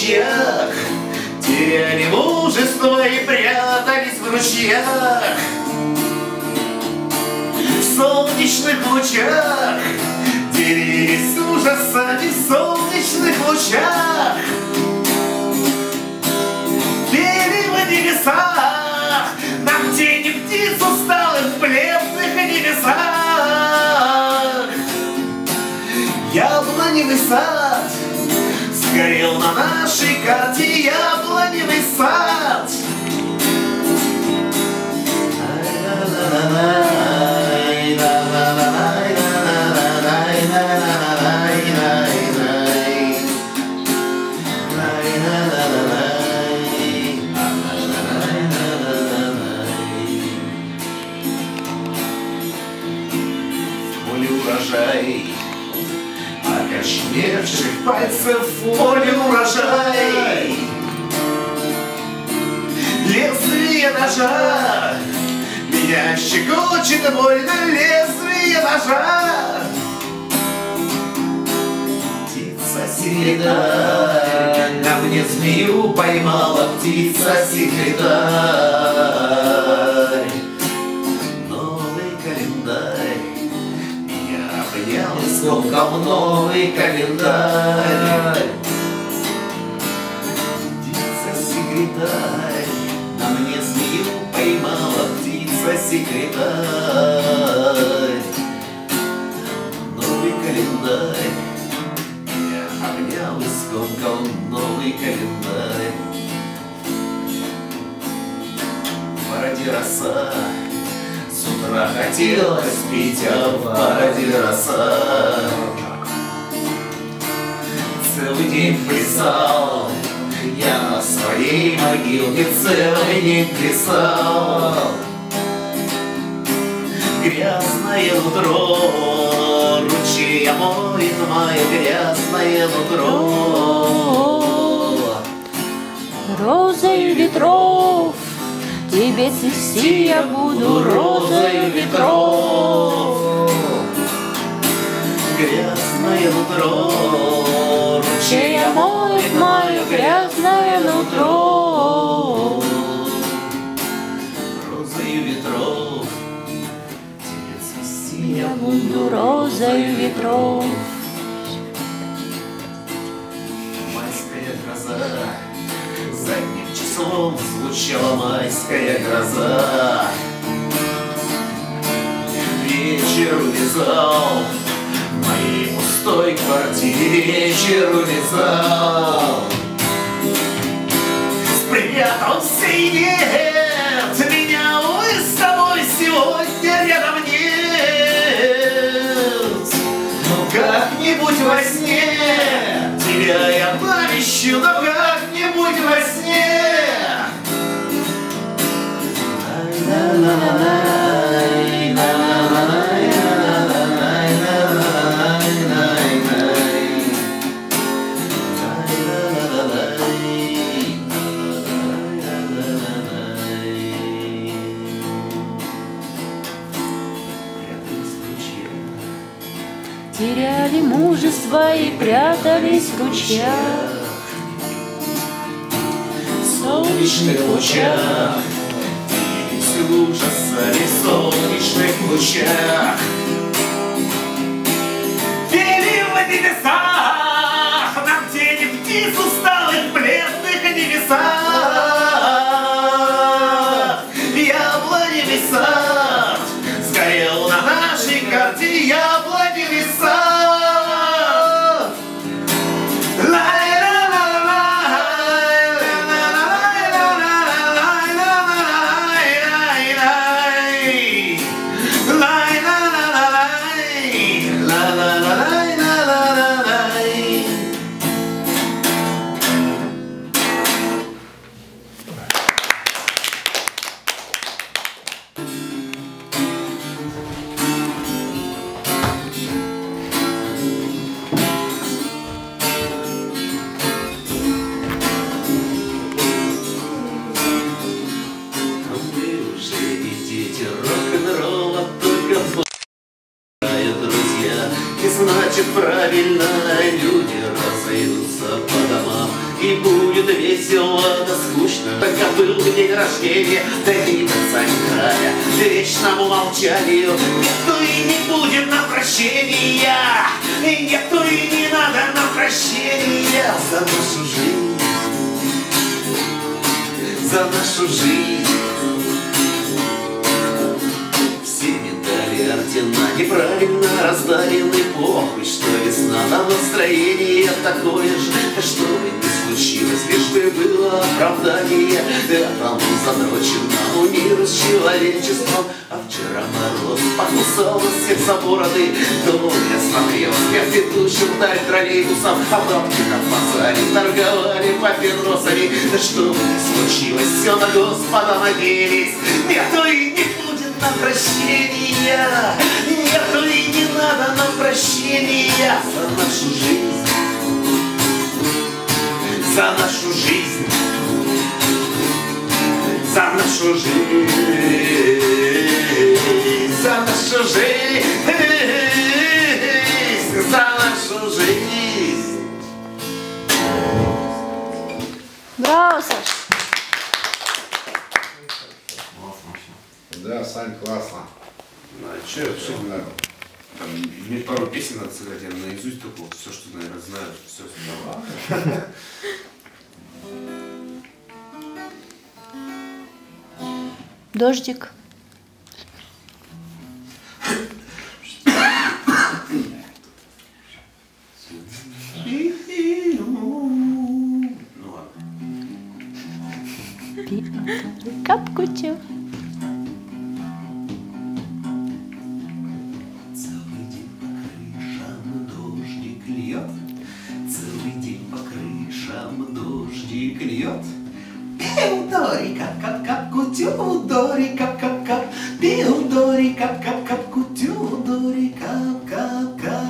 лучах, теряли мужество и прятались в ручьях. В солнечных лучах делились ужасами, в солнечных лучах пели в небесах нам тени птиц усталых в бледных небесах. Яблоневый сад сгорел на нашей карте, яблоневый сад. Поле урожай, окочневших пальцев в поле урожай. Лезвие ножа меня щекочет больно, лезвие ножа. Птица-секретарь на мне змею поймала, птица-секретарь. Новый календарь меня обнял и скомкал, новый календарь. Птица-секретарь на мне змею поймала, птица-секретарь. Новый календарь меня обнял и скомкал, новый календарь. В городе роса, с утра хотелось пить, а в городе роса. Целый день плясал я на своей могилке, целый день плясал. Грязное нутро ручья моет мое грязное нутро. Розою ветров тебе цвести я буду, розою ветров. Грязное нутро ручья моет мое грязное нутро. Розою ветров тебе цвести я буду, розою ветров. Майская гроза, задним числом звучала майская гроза. Вечер увязал в моей пустой квартире, вечер увязал. Спрятался и нет меня, увы, с тобой сегодня рядом нет. Но как-нибудь во сне тебя я навещу, но как-нибудь во сне. Теряли мужество и прятались в ручьях. В солнечных лучах делились ужасами, в солнечных лучах пели в небесах нам тени птиц усталых, бледных небесах. Яблоневый сад сгорел на нашей карте, яблоневый сад. Значит, правильно люди разойдутся по домам и будут будет весело, да скучно. Только был бы день рождения, да видаться не края вечному молчанию. Нету и не будет нам прощения, и нету и не надо нам прощения за нашу жизнь, за нашу жизнь. Ордена неправильно раздарены, похуй, что весна, там настроение такое же, что бы ни случилось, лишь бы было оправдание этому задроченному миру с человечеством. А вчера мороз покусал нас всех за бороды, дома я смотрел, как ведущим вдаль троллейбусом, а бабки на базаре торговали папиросами. Да что бы ни случилось, все на Господа надеялись, нету и не будет нам прощения, нету и не надо нам прощения за нашу жизнь, за нашу жизнь, за нашу жизнь, за нашу жизнь, за нашу жизнь. Браво, Саш! Да, Сань, классно. А че, там, мне пару песен надо сыграть, я наизусть только все, что, наверное, знаю, все сыграл. Дождик. Ну ладно. Капкутю. Целый день по крышам дождик льет, целый день по крышам дождик льет. Пиудори, кап-кап-кап, кутю-дори, кап-кап-кап, пиудори, кап-кап-кап, кутю-дори, кап-кап-кап.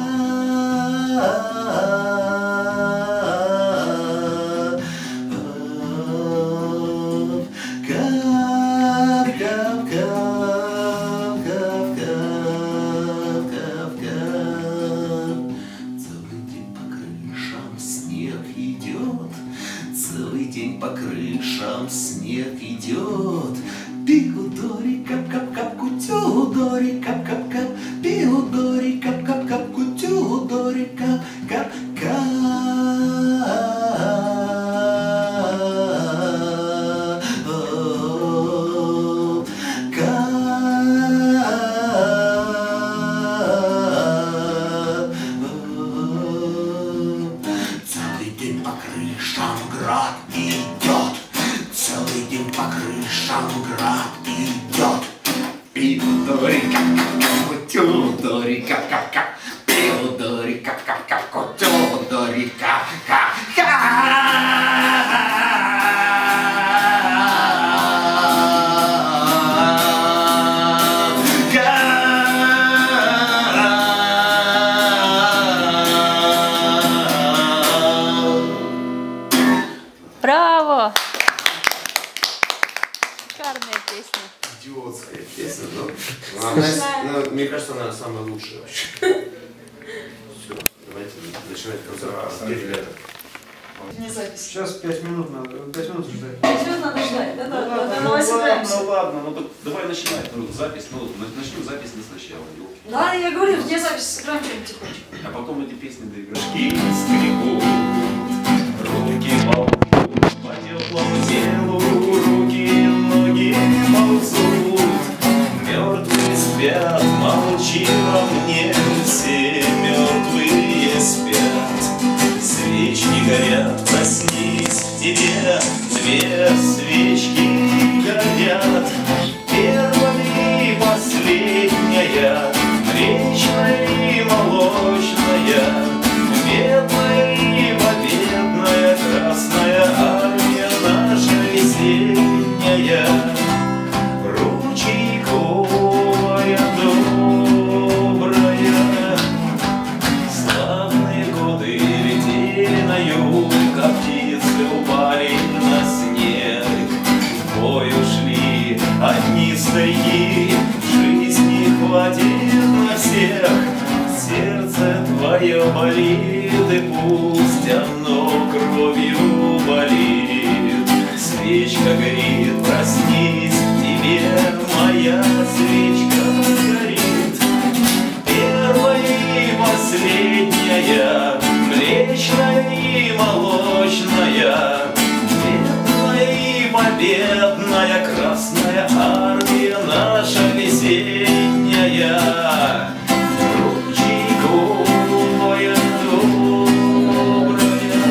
Целый день по крышам снег идет. Пиудори, кап-кап-кап, кутю-дори, кап-кап-кап, пиудори, кап-кап-кап, кутю-дори, кап-кап-кап. Целый день по крышам град идет, целый день по крышам град идет. Пиудори, кап-кап-кап, кутю-дори, кап-кап-кап, пиудори, кап-кап-кап, кутю-дори, Браво! Шикарная песня. идиотская песня, но мне кажется, она самая лучшая вообще. Все, давайте начинать концерт. Сейчас 5 минут надо, 5 минут ждать. 5 минут надо ждать, да? Ну ладно, ну так давай начинать запись, начнем запись не сначала. Да, я говорю, где запись сыграем что-нибудь тихонечко. А потом эти песни доиграем. Руки ползут по теплому телу, руки, ноги ползут. Мертвые спят, молчи во мне, все мертвые спят. Свечки горят, проснись в тебе, две свечки горят. Первая и последняя, млечная и молочная, бедная и победная, красная армия наша весенняя. Ручейковая добрая, славные годы летели на юг, как птицы упали на снег. В бой ушли, а победная красная армия наша весенняя, ручейковая добрая.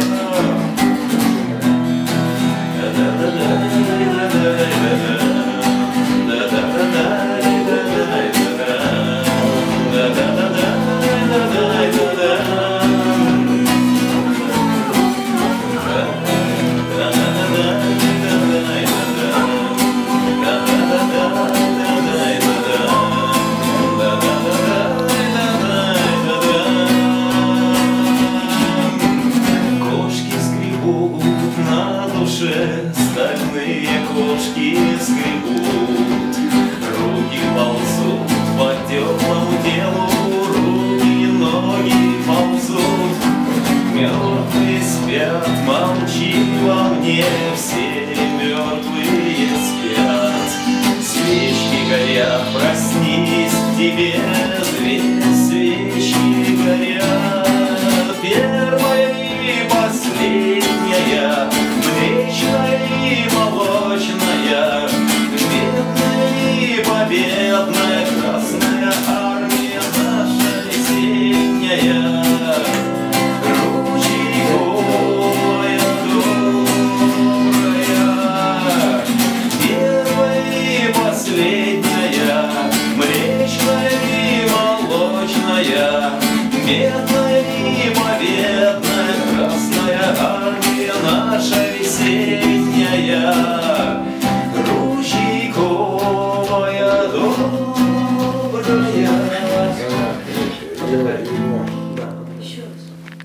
Кошки скребут на душе, стальные кошки скребут. Руки ползут по теплому телу, руки и ноги ползут. Мертвые спят, молчи во мне, все мертвые спят. Свечки горят, проснись в тебе, две свечи горят. Первая и последняя, млечная и молочная, бедная и победная красная армия наша весенняя, ручейковая добрая. Первая и последняя, млечная и молочная, бедная и победная красная армия наша весенняя, ручейковая добрая. Еще раз.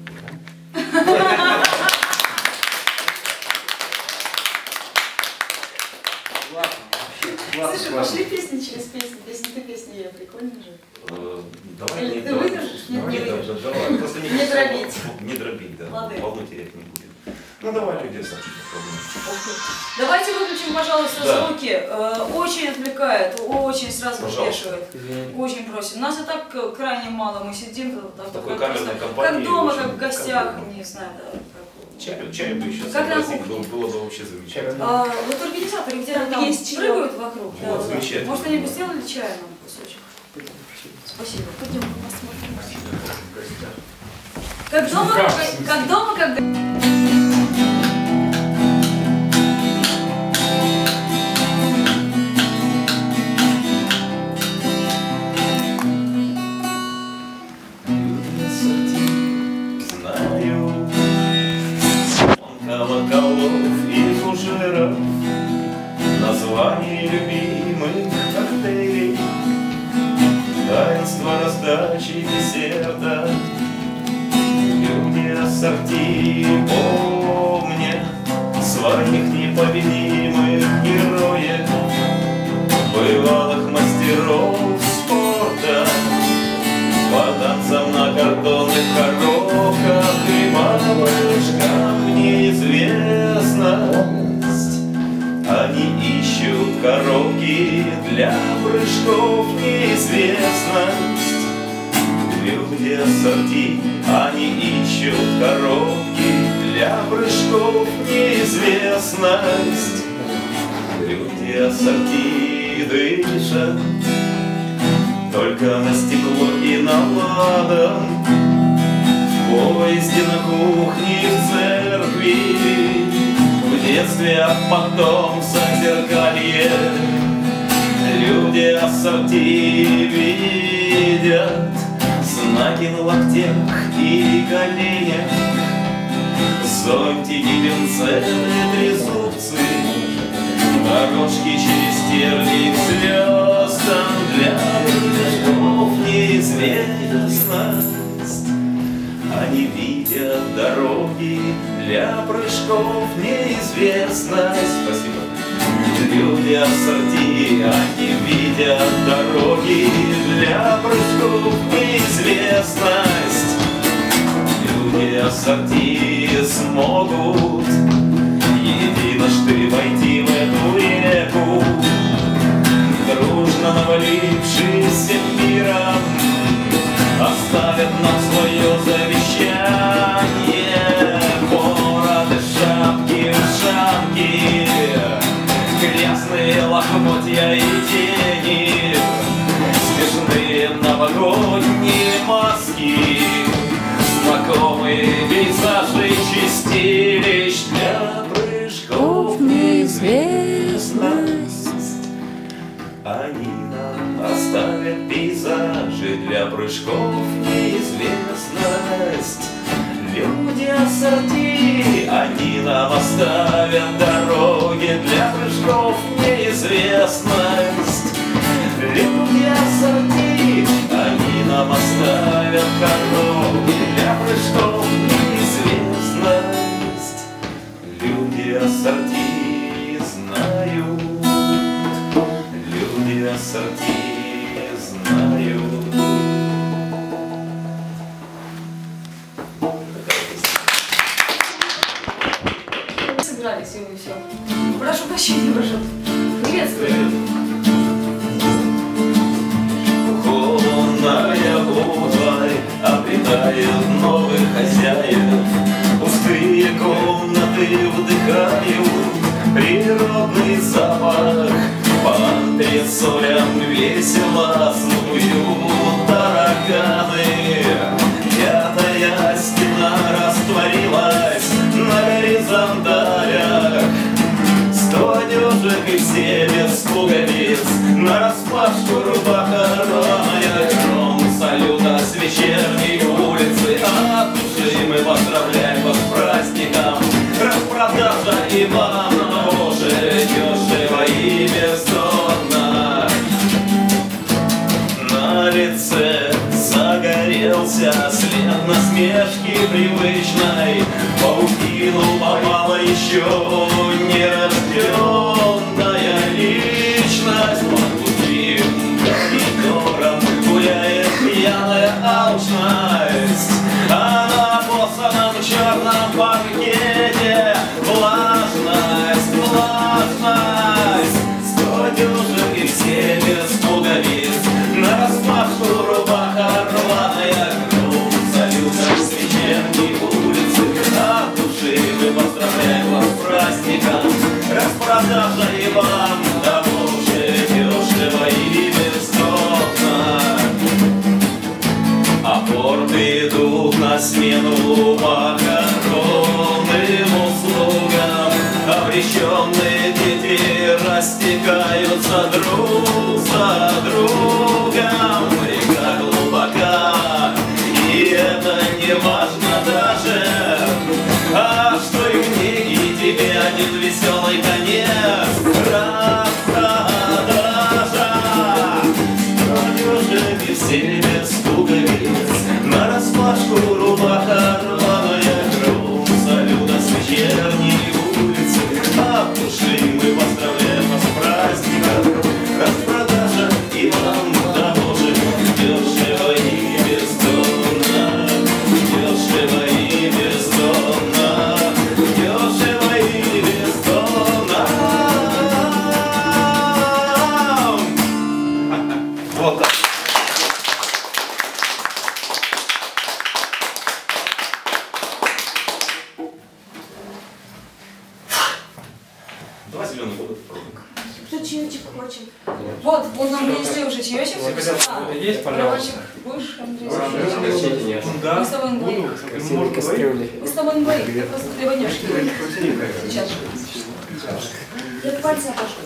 Слушай, пошли песни через песни. Песни-то песни, я прикольно же. Давай Или не ты выдержишь? Нет, не выдержишь. давай. Просто Не дробить. Не дробить, да. Лады. Волну терять не будем. Ну давай чудеса. Давайте выключим, пожалуйста, Да. звуки. Очень отвлекает, очень сразу Пожалуйста. выбешивает. Очень просим. Нас и так крайне мало, мы сидим там, такой как камерной просто- компании как дома, очень как в гостях, комфортно. не знаю, да. Чай бы еще Как на согласить, кухне. было бы вообще замечательно. Вот организаторы где-то там Есть чай. прыгают вокруг. Вот, замечательно. Может, они бы сделали чай нам кусочек? Спасибо. Пойдем посмотрим. Как дома, как дома, как... Знаю, колоколов и фужеров, названий любимых коктейлей, таинство раздачи десерта. Люди ассорти помнят своих непобедимых героев, бывалых мастеров спорта, по танцам на картонных коробках и малышкам неизвестность. Они ищут коробки для прыжков, неизвестность. Люди ассорти, они ищут коробки для прыжков, неизвестность. Люди ассорти дышат только на стекло и на ладан, в поезде, на кухне, в церкви, в детстве, а потом в зазеркалье. Люди ассорти видят знаки на локтях и коленях, зонтики, пинцеты, трезубцы, дорожки через стерлик звездам для прыжков, неизвестность. Они видят дороги для прыжков, неизвестность. Спасибо. Люди ассорти, они видят дороги для прыжков, неизвестность. Люди ассорти смогут единожды войти в эту реку, дружно навалившись миром, оставят нам свое завещание. Бороды, шапки, шапки, прыжков неизвестность. Люди ассорти, они нам оставят дороги для прыжков неизвестность. Люди ассорти, они нам оставят дороги для прыжков неизвестность. Люди ассорти знают, люди ассорти знают. Сыгрались, и мы все. Прошу прощения, пожалуйста. Приветствую. Кухонная утварь обретает новых хозяев. Пустые комнаты вдыхают природный запах. По антресолям весело снуют тараканы. Пятая стена растворилась на горизонталях. 100 одежек и все без пуговиц, нараспашку рубаха рваная. Гром салюта с вечерней улицы, от души мы поздравляем вас с праздником. Распродажа и вам тоже дешево и бездонно. На лице загорелся след насмешки привычной. В паутину попала еще нерожденная личность. Под пустым коридором гуляет пьяная алчность. А на посаном черном паркете влажность, влажность. 100 дюжек и все без пуговиц, нараспашку рубаха рваная. Гром салюта с вечерней улицы, от души мы поздравляем вас с праздником. Распродажа и вам того же дешево и бездонно. Апорты идут на смену похоронным услугам. Обреченные дети растекаются друг за другом. Река глубока, и это не важно даже. А что и книги, тебе один веселый конец. Распродажа, продюжек и все без пуговиц, нараспашку рубаха рваная. Гром салюта с вечерней улицы, от души мы поздравляем вас с праздником. Распродажа и вам того же дешево и бездонно, дешево и бездонно, дешево и бездонно. Вот так. Давай зеленый воду попробуем. Кто чаечек хочет? Вот нам принесли уже чаечек. Есть, пожалуйста. Будешь, Андрей? Да. Мы с тобой на двоих. Мы с тобой на двоих. Ты просто хлебанешь. Сейчас. Я пальцы обожгу.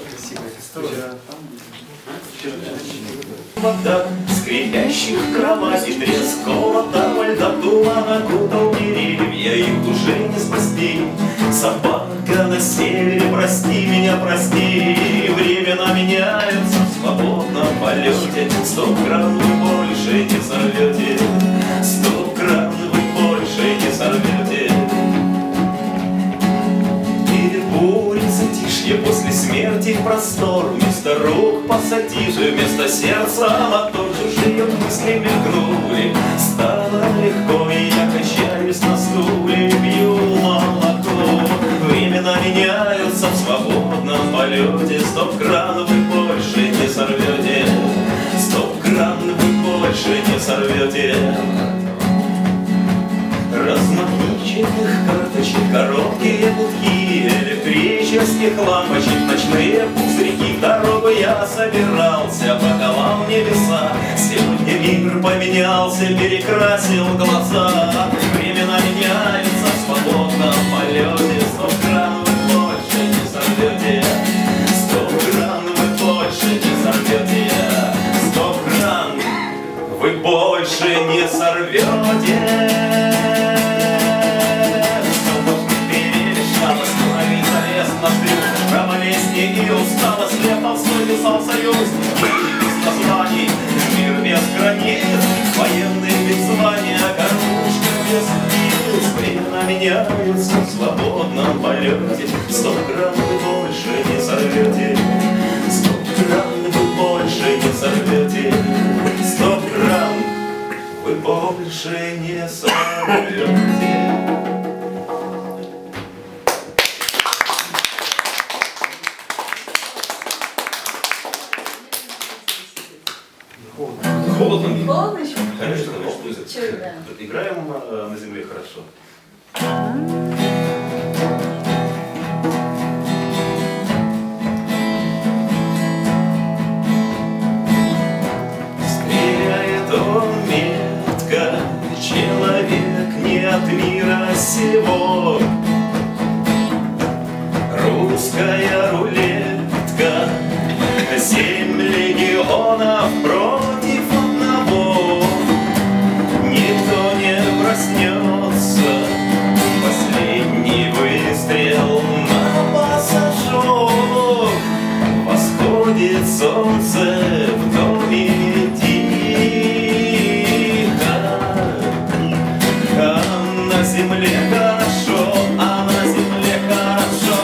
Вода скрипящих кровати, треск холодного льда, туман окутал деревья, их уже не спасти. Собака на севере, прости меня, прости. Времена меняются в свободном полете. 100 кран вы больше не сорвете, 100 кран вы больше не сорвете. Переборет затишье после смерти в простор. Вместо рук пассатижи, вместо сердца мотор. Чужие мысли мелькнули, стало легко, и я качаюсь на стуле, пью молоко. Времена меняются в свободном полете. 100 кран вы больше не сорвете, 100 кран вы больше не сорвете. Размагниченных карточек, короткие гудки электрических лампочек, ночные пузырьки. В дорогу я собирался, поковал небеса. Сегодня мир поменялся, перекрасил глаза. Времена меняются в свободном полете. 100 кран вы больше не сорвете, 100 кран вы больше не сорвете, 100 кран вы больше по болезни и усталость Лев Толстой писал союзник, без названий, мир без границ, военный без звания, кормушка без птиц. Время меняется в свободном полете, 100 грамм вы больше не сорвете, 100 грамм вы больше не сорвете, 100 грамм вы больше не сорвете. Холодно мне? Холодно еще? Конечно, конечно. Чё играем? Играем на земле хорошо. Стреляет он метко, человек не от мира сего. Русская рулетка, 7 легионов против одного. Никто не проснется, последний выстрел на пассажок. Восходит солнце в доме тихо, а на земле хорошо, а на земле хорошо.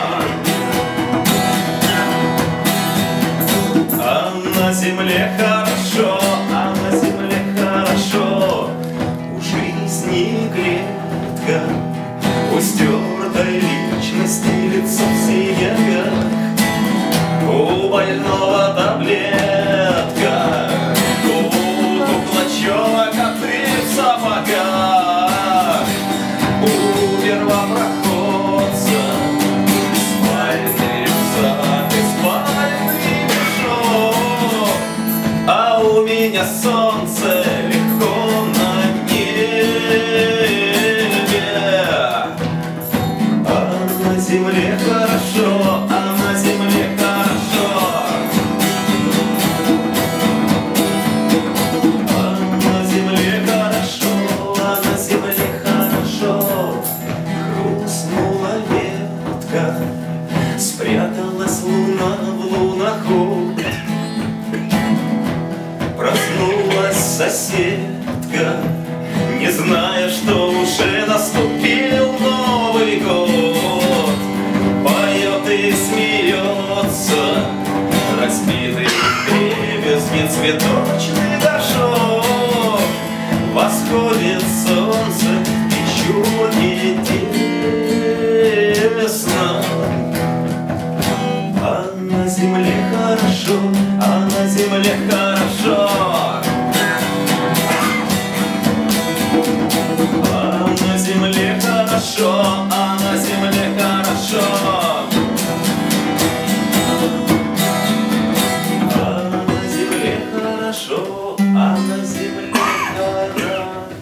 А на земле хорошо, а на земле хорошо. У жизни клетка, у стертой личности лицо в снегах, у больного таблетка, у клочок коты в сапогах, у первопроходца спальный рюкзак и спальный мешок. А у меня солнце легко на небе, а на земле хорошо, а на земле хорошо. А на земле хорошо, а на земле хорошо. Хрустнула ветка, спряталась луна в луноход. Проснулась соседка, не зная, что уже наступил Новый год. Поет и смеется разбитый дребезги цветочный горшок. Восходит солнце, еще не тесно. А на земле хорошо, а на земле хорошо. А на земле хорошо, а на земле хорошо. А на земле хорошо, а на земле хорошо.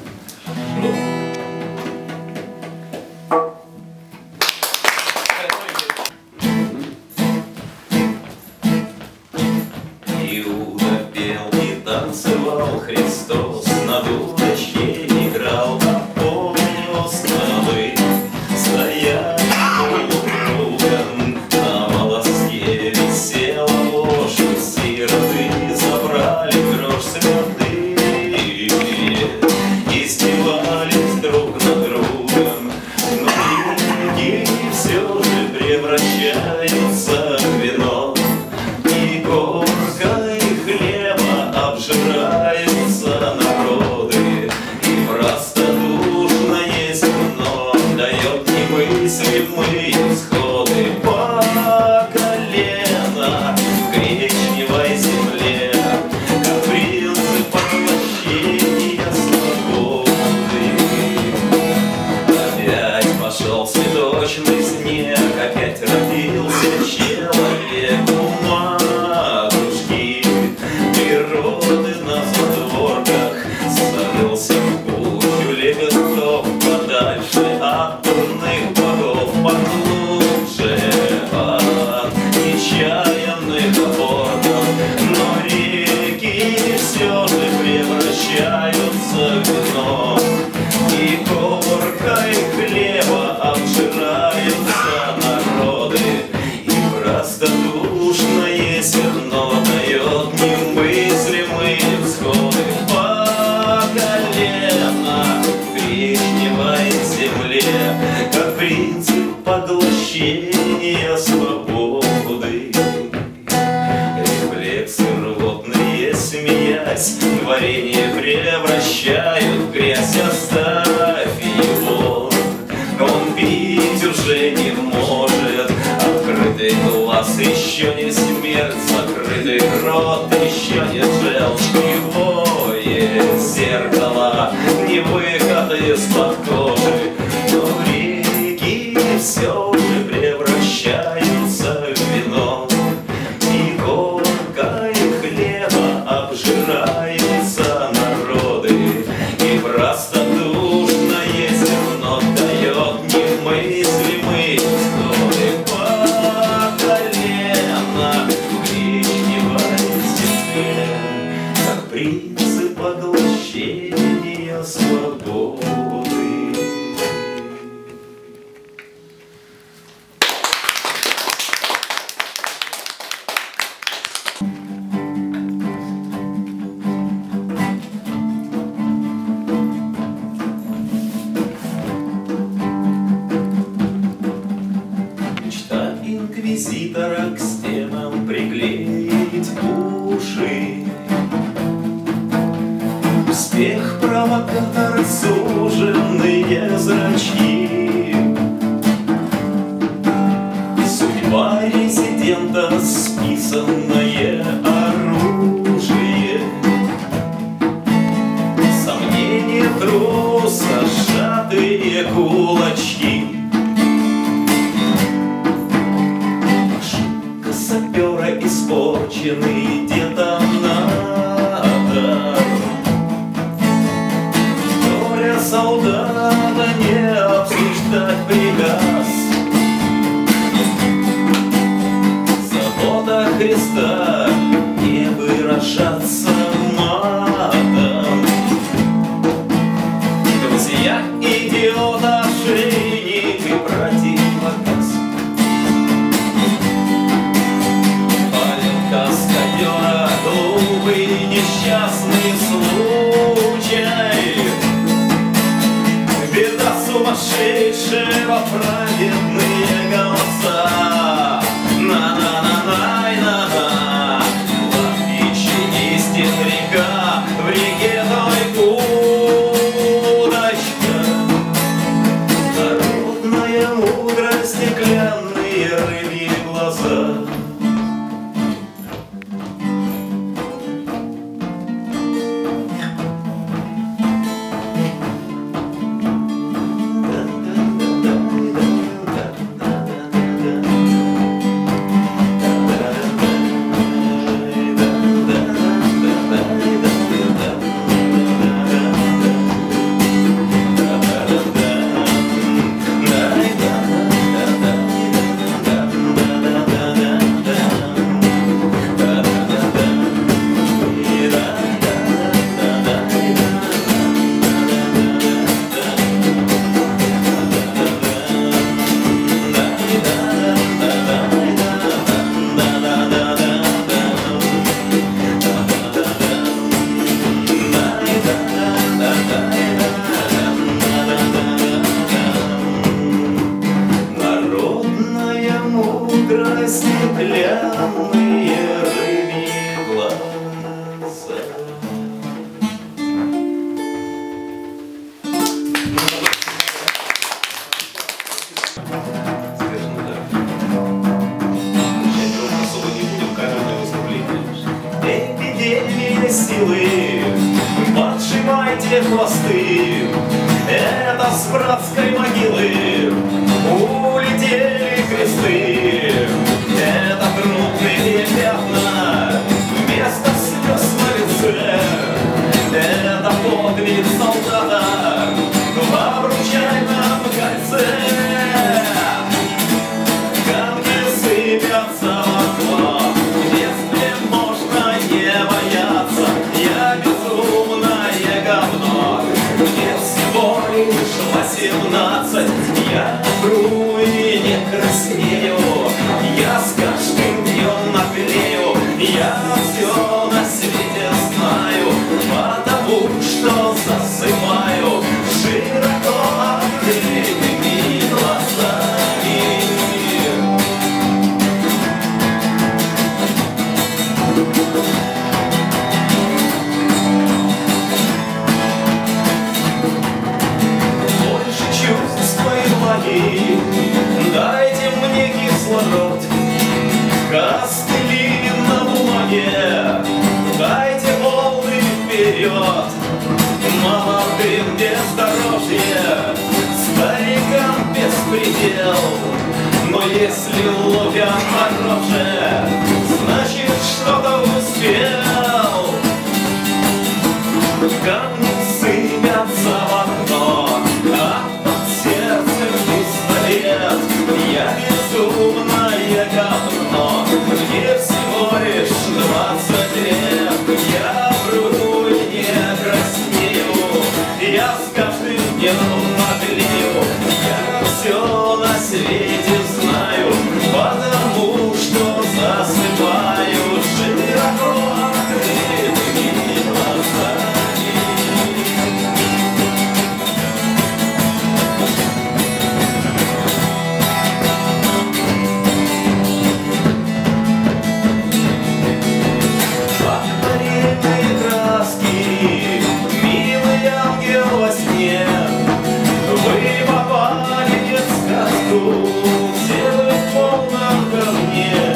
Иуда пел и танцевал, Христос на дудочке играл, апостолы стояли кругом, на волоске висела лошадь, сироты забрали грош святые, издевались друг над другом, но деньги все же превращаются в вино. И горкой хлеба обжираются народы, и простодушно есть вно дает немыслимые исходы. По колено в гречневой земле, капризы поглощения свободы. Опять пошел цветочный снег, опять родился человек. ощущение свободы. Рефлексы рвотные, смеясь, варенье превращают в грязь. Оставь его, он пить уже не может. Открытый глаз еще не смерть, закрытый рот еще не желчь. Кривое зеркало, не выход из-под кожи, но реки все же превращаются в вино. И горкой хлеба обжираются народы, и простодушное зерно дает немыслимый вздох. По колено в гречневой земле, как принцип поглощения свободы. Мечта инквизитора к стенам приклеить уши. Успех провокатора, суженные зрачки. Судьба резидента, списанное оружие. Сомнения труса, сжатые кулачки. Ошибка сапера, испорченный детонатор. Доля солдата, не обсуждать приказ. Забота Христа, не выражаться матом. Друзья идиота, ошейник и противогаз. Пален каскадера, глупый несчастный случай. Беда сумасшедшего, праведные голоса. На-на-на-най-на-на, кладбище истин река, в реке той удочка. Народная мудрость, стеклянные рыбьи глаза. Стеклянные рыбьи глаза. Скажем так. Сейчас особо не будем, камерное выступление. Эпидемия силы, поджимайте хвосты. Это с братской могилы улетели кресты. Это крупные пятна вместо слез на лице. Это подвиг солдата в обручальном кольце. Камни сыпятся в окно, если можно не бояться. Я безумное говно, мне всего лишь 18. Я вру и не краснею. костыли на бумаге, дайте волны вперед. Молодым бездорожье, старикам беспредел. Но если ловят дороже, значит что-то успел. Камни сыпятся в окно, а под сердцем пистолет. Я безумное говно, мне всего лишь 20 лет. Я вру и не краснею, я с каждым днем наглею. Я все на свете знаю, потому что засыпаю широко открытыми глазами. Акварельные краски, милый ангел во сне, вы попали не в сказку, все вы в полном говне.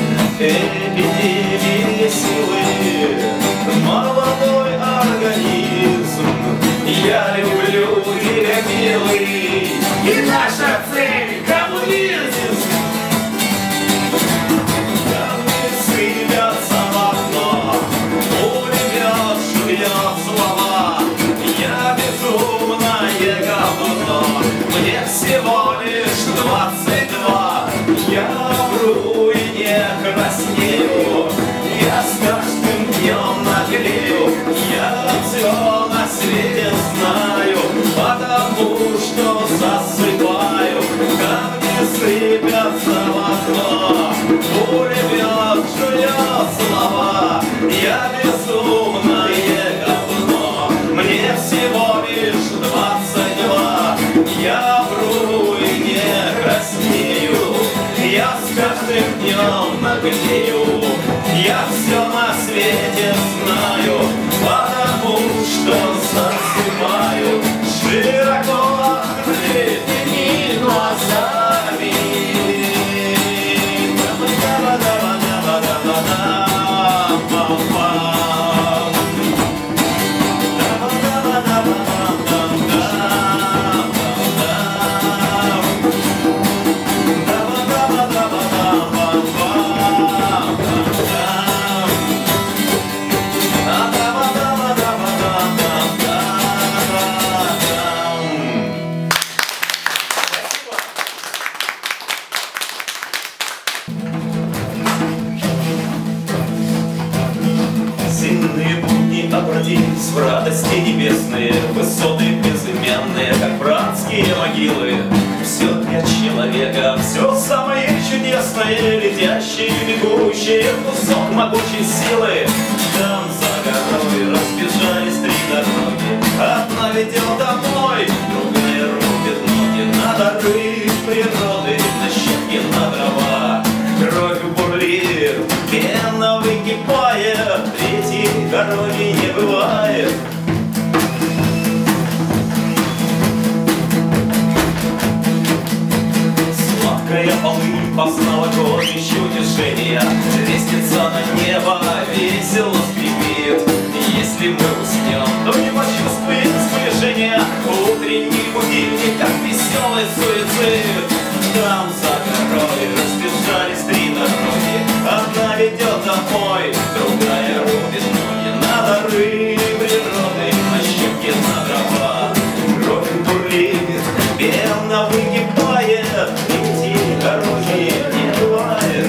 Эпидемия силы, молодой организм, я люблю тебя, милый, и наша цель — коммунизм. Камни сыпятся в окно, пулемет жует слова. Я безумное говно, мне всего лишь 22. Я вру и не краснею, я с каждым днем наглею. Я все на свете знаю, потому что засыпаю. Камни сыпятся в окно, пулемет жует слова. Я безумное говно, мне всего лишь 22. Я вру и не краснею, я с каждым днем наглею. Я все на свете знаю, потому что засыпаю широко открытыми глазами. Земные будни обратились в радости небесные, высоты безымянные, как братские могилы. Все для человека, все самое чудесное, летящее, бегущее, кусок могучей силы. Там за горой разбежались 3 дороги, одна ведет домой, другая рубит ноги на дары природы, на щепки, на дрова. Кровь бурлит, пена выкипает, третьей дороги не бывает. Сладкая полынь познала кровищу утешения, лестница на небо весело скрипит. Если мы уснем, то не почувствуем сближения, утренний будильник, как веселый суицид. Там за горой разбежались 3 дороги, одна ведет домой, другая рубит ноги на дары природы, на щепки, на дрова. Кровь бурлит, пена выкипает, третьей дороги не бывает.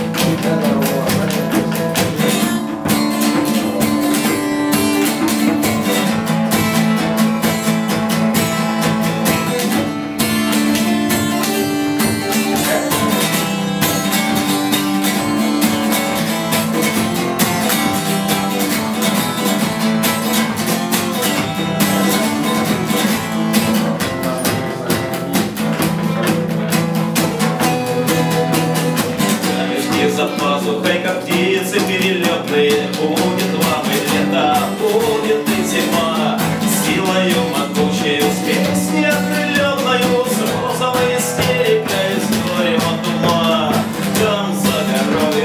За пазухой, как птицы перелетные, будет вам и лето, будет и зима. Силою могучей, с песней окрыленною, с розовой истерикой, с горем от ума. Там за горой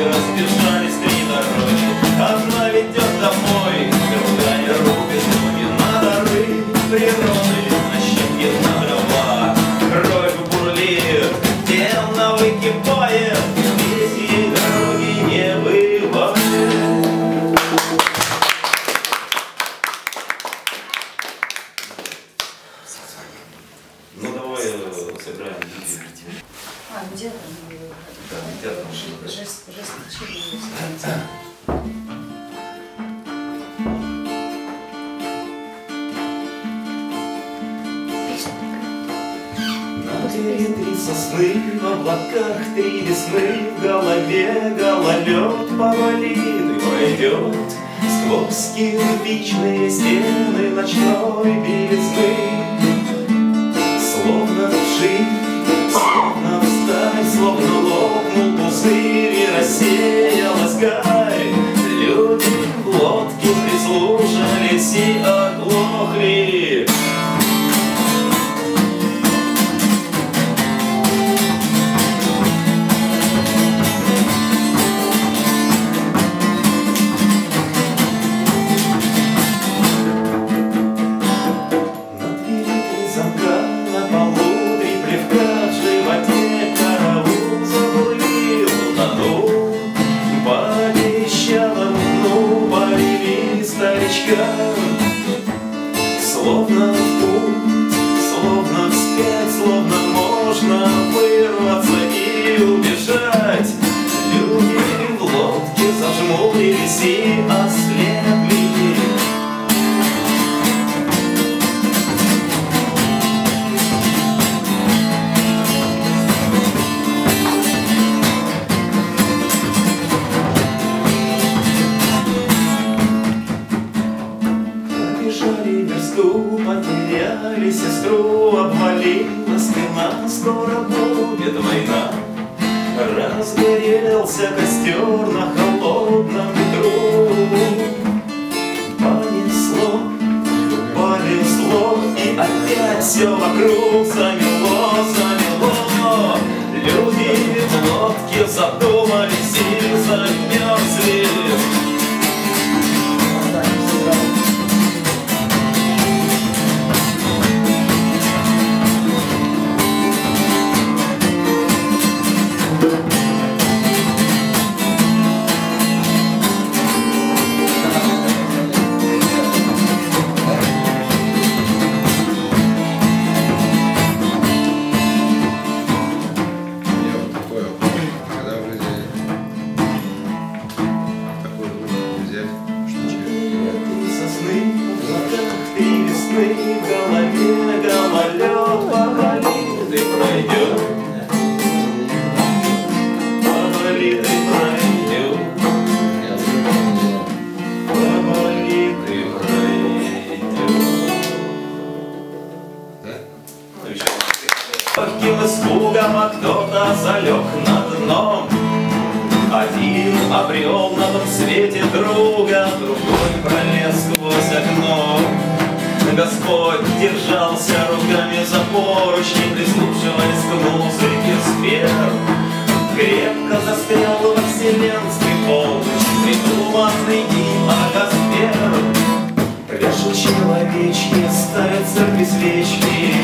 ожесточение. Три сосны, в облаках три весны, в голове гололед повалит и пройдет сквозь кирпичные стены ночной белизны. Словно вширь, словно встань, словно лопнул пузырь и рассеялась гарь. Люди в лодке прислушались и оглохли. Словно в путь, словно вспять, словно можно вырваться и убежать. Люди в лодке зажмурились и ослепли. Потеряли сестру, обвалилась стена, скоро будет война. Разгорелся костер на холодном ветру. Понесло, понесло, и опять все вокруг замело, замело. Люди в лодке задумались и замерзли. Испугом, а кто-то залег на дно. Один обрел на том свете друга, другой пролез сквозь окно. Господь держался руками за поручни, прислушиваясь к музыке сфер. Крепко застрял во вселенской полночи придуманный им агосфер. Пляшут человечки, ставят церкви свечки,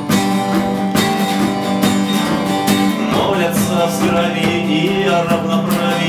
молятся о здравии и о равноправии.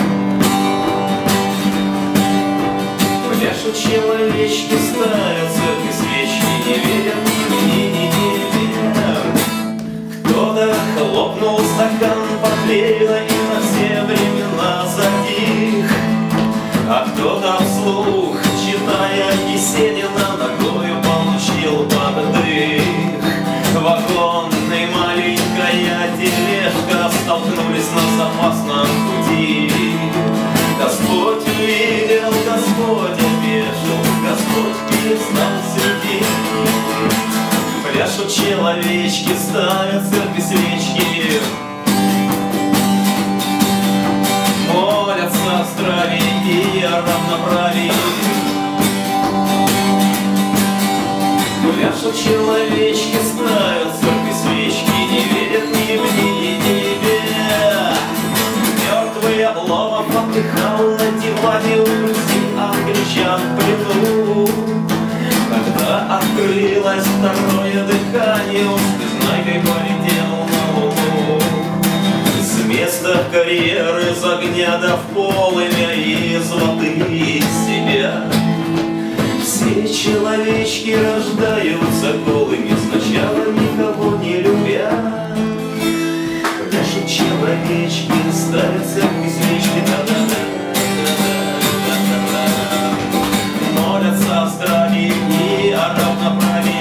Пляшут человечки, ставят церкви свечки, не верят ни мне, ни тебе. Кто-то хлопнул стакан портвейна и на все времена затих, а кто-то вслух, читая Есенина, ногою получил поддых. Вагонный маленькая тележка столкнулись на запасном пути. Господь увидел, Господь опешил, Господь перестал судить. Пляшут человечки, ставят в церкви свечки, молятся о здравии и о равноправии. Пляшут человечки, ставят в церкви свечки, не верят ни мне, ни тебе. Мертвый Обломов отдыхал на диване у груди англичан в плену. Когда открылось второе дыхание, он с Незнайкой полетел на луну. С места карьеры, из огня до полымя, из воды из себя. Все человечки рождаются голыми, сначала никого не любя. Пляшут человечки, ставят церкви свечки, молятся в здравии и о равноправии.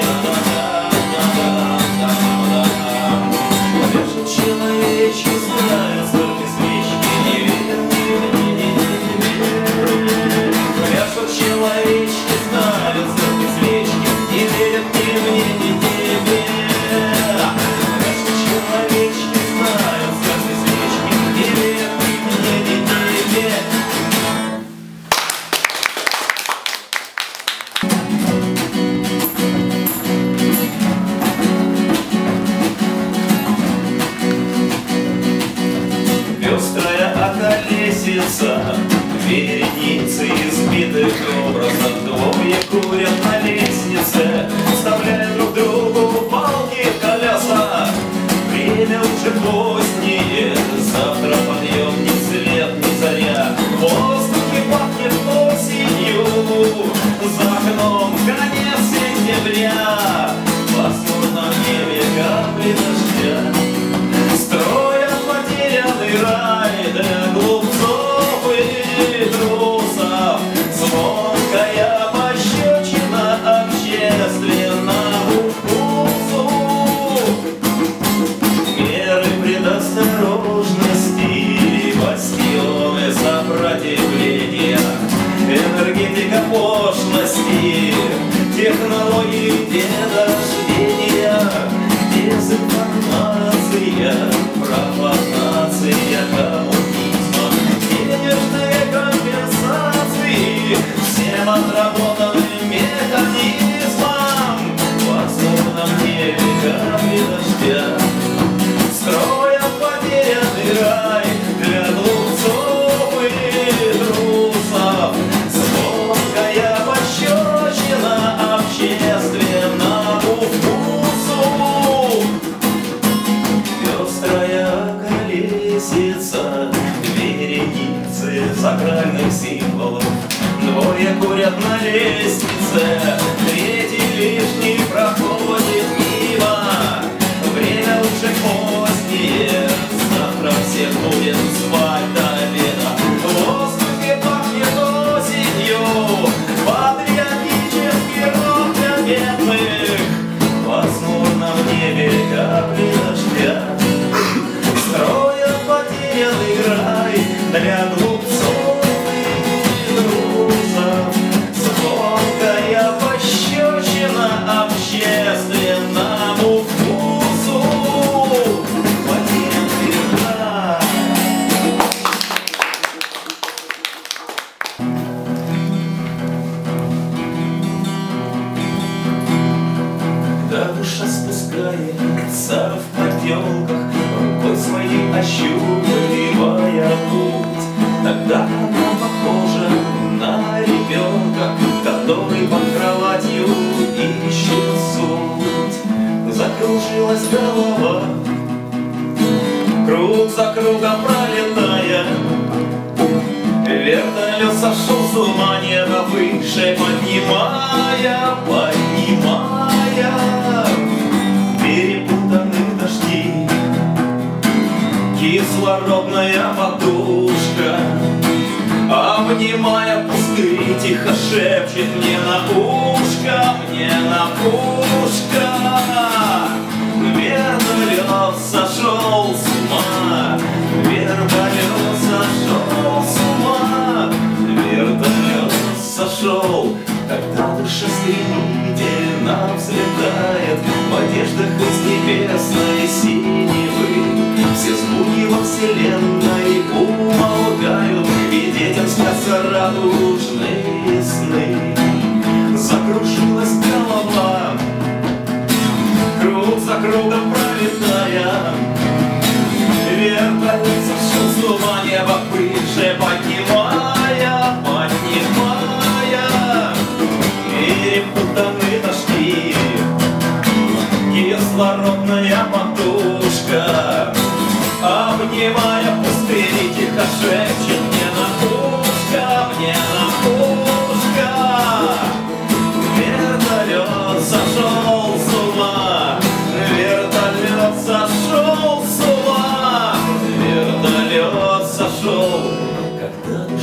Пляшут человечки, ставят церкви свечки, не верят ни мне, ни тебе. Пляшут человечки, ставят церкви свечки, не верят ни мне, ни тебе. Пляшут человечки, ставят церкви свечки, не верят ни мне, ни тебе. Пестрая околесица, вереницы избитых образов, двое курят на лестнице, вставляя друг другу палки в колеса. Время уже позднее, завтра подъем ни свет, ни заря. В воздухе пахнет осенью, за окном конец сентября. В пасмурном небе капли дождя строят потерянный рай для глупцов и трусов. Звонкая пощечина общественному вкусу. Меры предосторожности, бастионы сопротивления, энергетика пошлости, технологии дедождения, дезинформация, провокация коммунизма, денежные компенсации всем отработанным механизмом. В лазурном небе капли дождя строят потерянный рай для глупцов и трусов. Звонкая пощечина общественному вкусу. Пестрая колесица, вереницы сакральных символов, двое курят на лестнице, третий лишний проходит мимо. Время уже позднее, завтра всех будем звать до обеда. В воздухе пахнет осенью, патриотический рок для бедных. В пасмурном небе капли дождя строят потерянный рай для глупцов и трусов. Звонкая пощечина общественному вкусу. Потерянный рай. Когда душа спускается в потемках, рукой своей ощупывая путь, тогда она похожа на ребенка, который под кроватью ищет суть. Закружилась голова, круг за кругом пролетая. Вертолет сошел с ума, небо выше поднимая, поднимая. Перепутаны дожди, кислородная подушка, обнимая пустыри, тихо шепчет мне на ушко, мне на ушко. Вертолет сошел с ума, вертолет сошел с ума, вертолет сошел. Когда душа стремительно взлетает в одеждах из небесной синевы, все звуки во вселенной умолкают, и детям снятся радужные сны. Закружилась голова, круг за кругом пролетая. Вертолет сошел с ума, небо выше поднимая, поднимая. Перепутаны дожди, кислородная подушка, обнимая пустыни, тихо шепчет мне на ушко, мне на ушко. Вертолет сошел с ума, вертолет сошел с ума, вертолет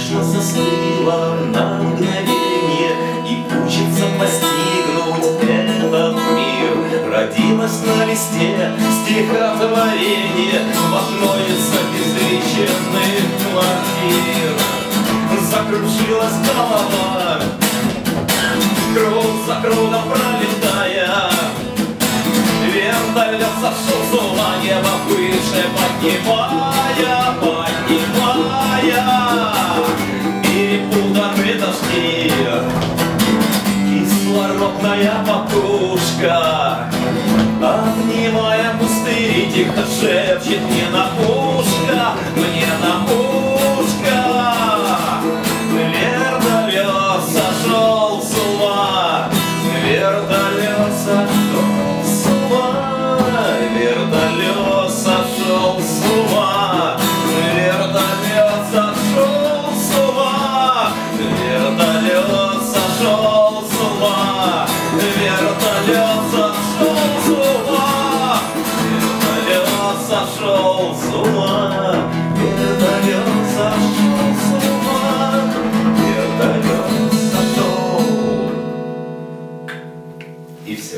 точно застыла на мгновенье и учится постигнуть этот мир. Родилась на листе стихотворение в одной из обезличенных квартир. Закружилась голова, круг за кругом пролетая, вертолет сошел с ума, небо выше поднимая, перепутаны дожди, кислородная покушка, обнимая пустыри, тихо шепчет мне на ушко, вертолет сошел с ума, вертолет сошел с ума, вертолет сошел с ума, вертолет сошел с ума, вертолет сошел с ума, вертолет сошел с ума, вертолет сошел с ума, вертолет сошел с ума, вертолет сошел. И все.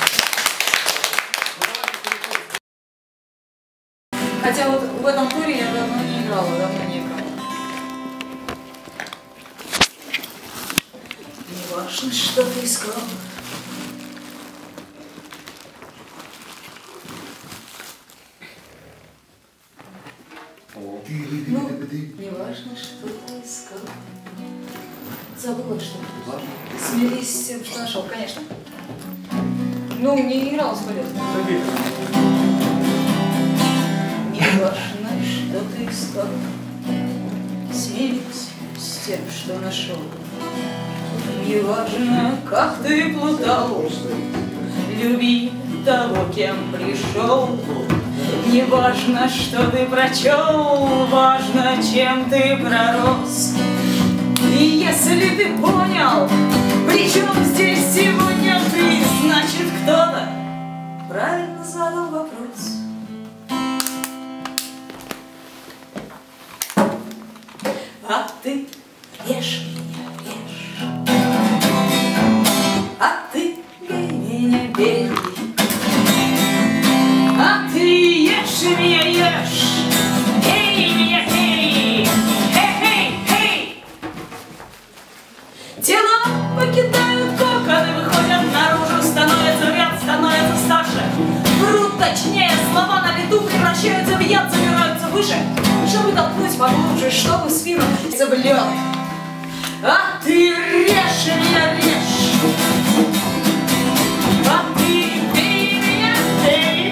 Хотя вот в этом туре я давно не играла. Не важно, что ты искал. Ну, не важно, что ты искал. Забыла, что смирись с тем, что нашел, конечно. Ну, не играла с полетом. Не важно, что ты искал. Смирись с тем, что нашел. Не важно, как ты плутал. Люби того, кем пришел. Не важно, что ты прочел, важно, чем ты пророс. И если ты понял, при чем здесь сегодня ты, значит, кто-то правильно задал вопрос. А ты ешь меня, ешь. А ты бей меня, бей. А ты ешь меня, ешь. Эй, меня, эй. Эй, эй, эй. Тела покидают коконы, выходят наружу, становятся вряд, становятся старше. Врут точнее, слова на лету превращаются в яд, забираются выше, чтобы толкнуть поглубже, чтобы спину в лед. А ты режь меня, режь. А ты бей меня, бей.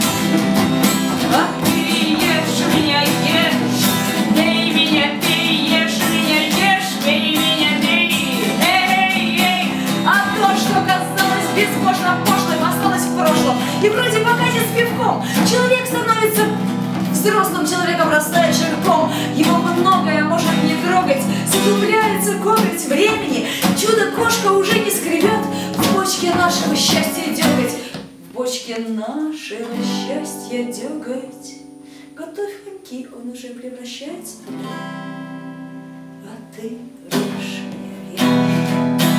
А ты ешь меня, ешь. Бей меня, бей, ешь меня, ешь. Бей меня, бей. Эй, эй. А то, что казалось безбожно пошлым, осталось в прошлом. И вроде покатит с пивком. Человек становится взрослым человеком, растает жирком. Его многое может не трогать. Закупляется коготь времени. Чудо-кошка уже не скребет. В бочке нашего счастья дёготь. В бочке нашего счастья дёготь. Готовь коньки, он уже превращается в лед. А ты режь меня, режь.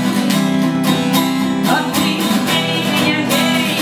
А ты бей меня, бей.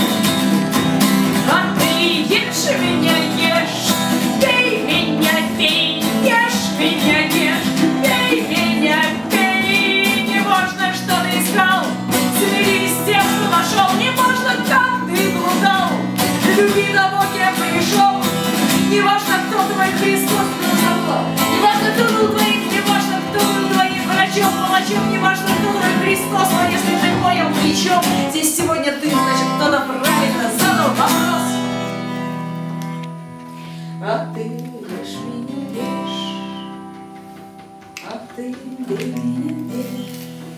А ты ешь меня, ешь. Бей меня, бей. Ешь меня, ешь. Бей меня, бей. Не важно, что ты искал. Смирись с тем, что нашел. Не важно, как ты блудал. Люби того, кем пришел. Не важно, кто твой Христос, кто забыл. Не важно, кто был твоим, не важно, кто был твоим врачом, палачом. Не важно, кто твой Христос, но если ты понял, при чем здесь сегодня ты, значит, кто-то правильно задал вопрос. А ты ешь меня, ешь. А ты бей меня, бей.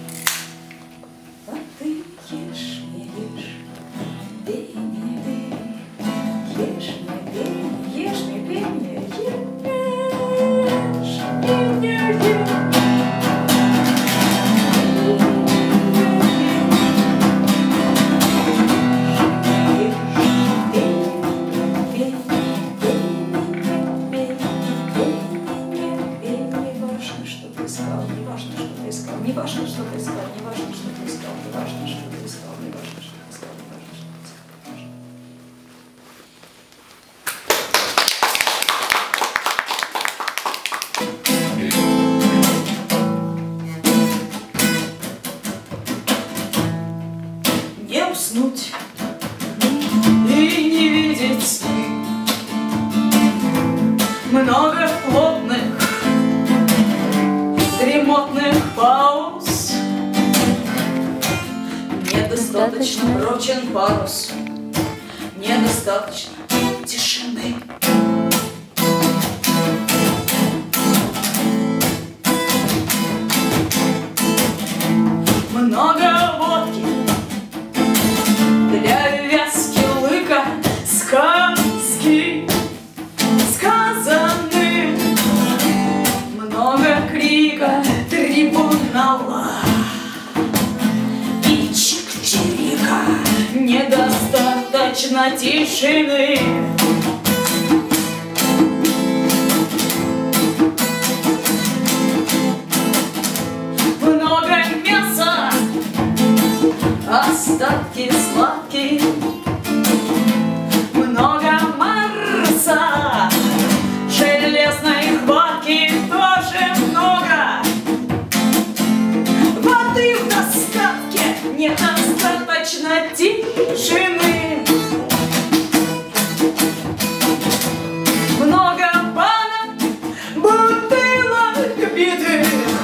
А ты ешь меня, ешь. Бей меня, бей. Ешь меня, бей. Ешь меня, бей меня, ешь. Бей меня, ешь. Не важно, что ты искал, не важно, что ты искал, не важно, что ты искал, не важно, что ты искал, не важно, что ты искал, не важно. Не уснуть и не видеть сны. Много плотных, дремотных пауз. Недостаточно прочен парус, недостаточно тишины. Много водки для вязки лыка, сказки сказаны. Много крика, трибунала и чик-чирика. Недостаточно тишины. Много мяса, остатки сладкие. Много Марса, железной хватки тоже много. Воды в достатке, недостаточно тишины. Много банок, бутылок битых,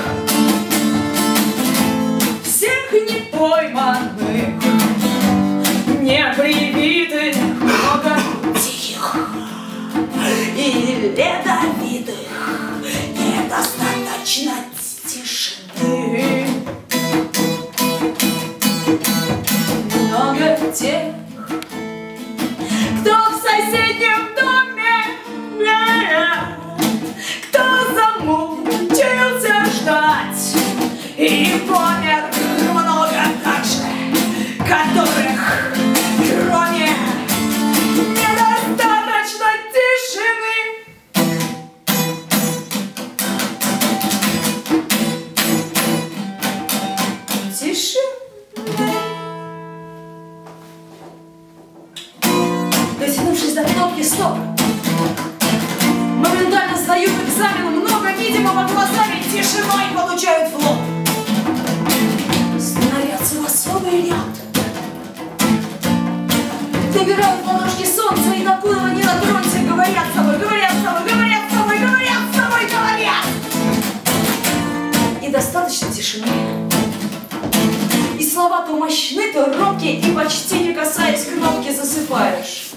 всех не пойманных, не прибитых. Много тихих и ледовитых, недостаточно тишины. Много тех, кто в соседнем доме, кто замучился ждать и помер. Много также, которых кроме недостаточно тишины. Тишины. Дотянувшись до кнопки «Стоп», моментально сдают экзамен. Много видимого глазами, тишиной получают в лоб. Становятся в особый ряд. Добирают ладошки солнца и накудово не натронься. Говорят с тобой, говорят с тобой, говорят с тобой, говорят с тобой, говорят. И достаточно тишины. И слова то мощны, то робкие, и почти не касаясь кнопки засыпаешь.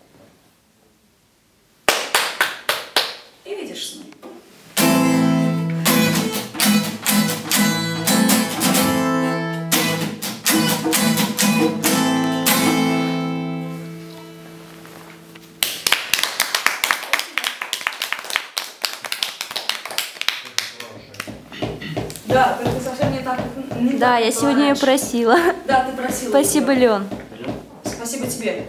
И видишь сны. Да, ты совсем не так. Да, я сегодня ее просила. Да, ты просила. Спасибо, Лен. Спасибо тебе.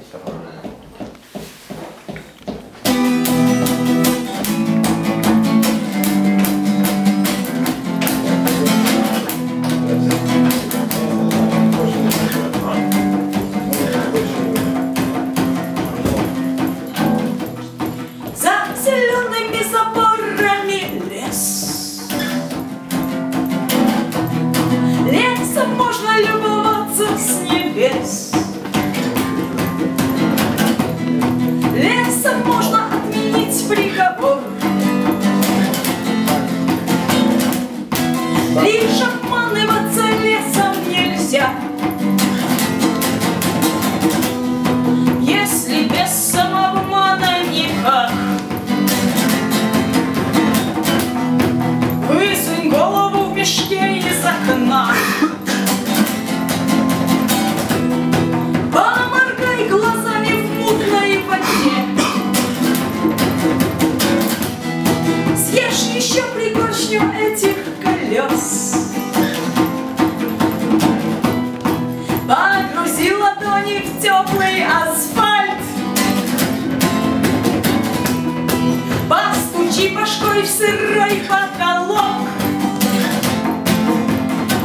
За зелеными заборами лес. Лесом можно любоваться с небес. Лесом можно отменить приговор. Лишь обманываться лесом нельзя. Если без самообмана никак. Высунь голову в мешке из окна. Поморгай глазами в мутной воде. Съешь еще пригоршню этих колес. Погрузи ладони в теплый асфальт. Постучи башкой в сырой потолок.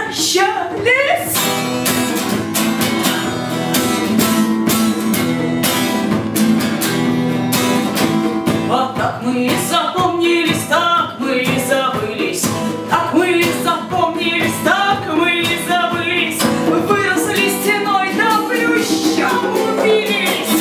прощались. А так мы запомнились, так мы забылись, так мы запомнились, так мы забылись, выросли стеной, да плющом убились.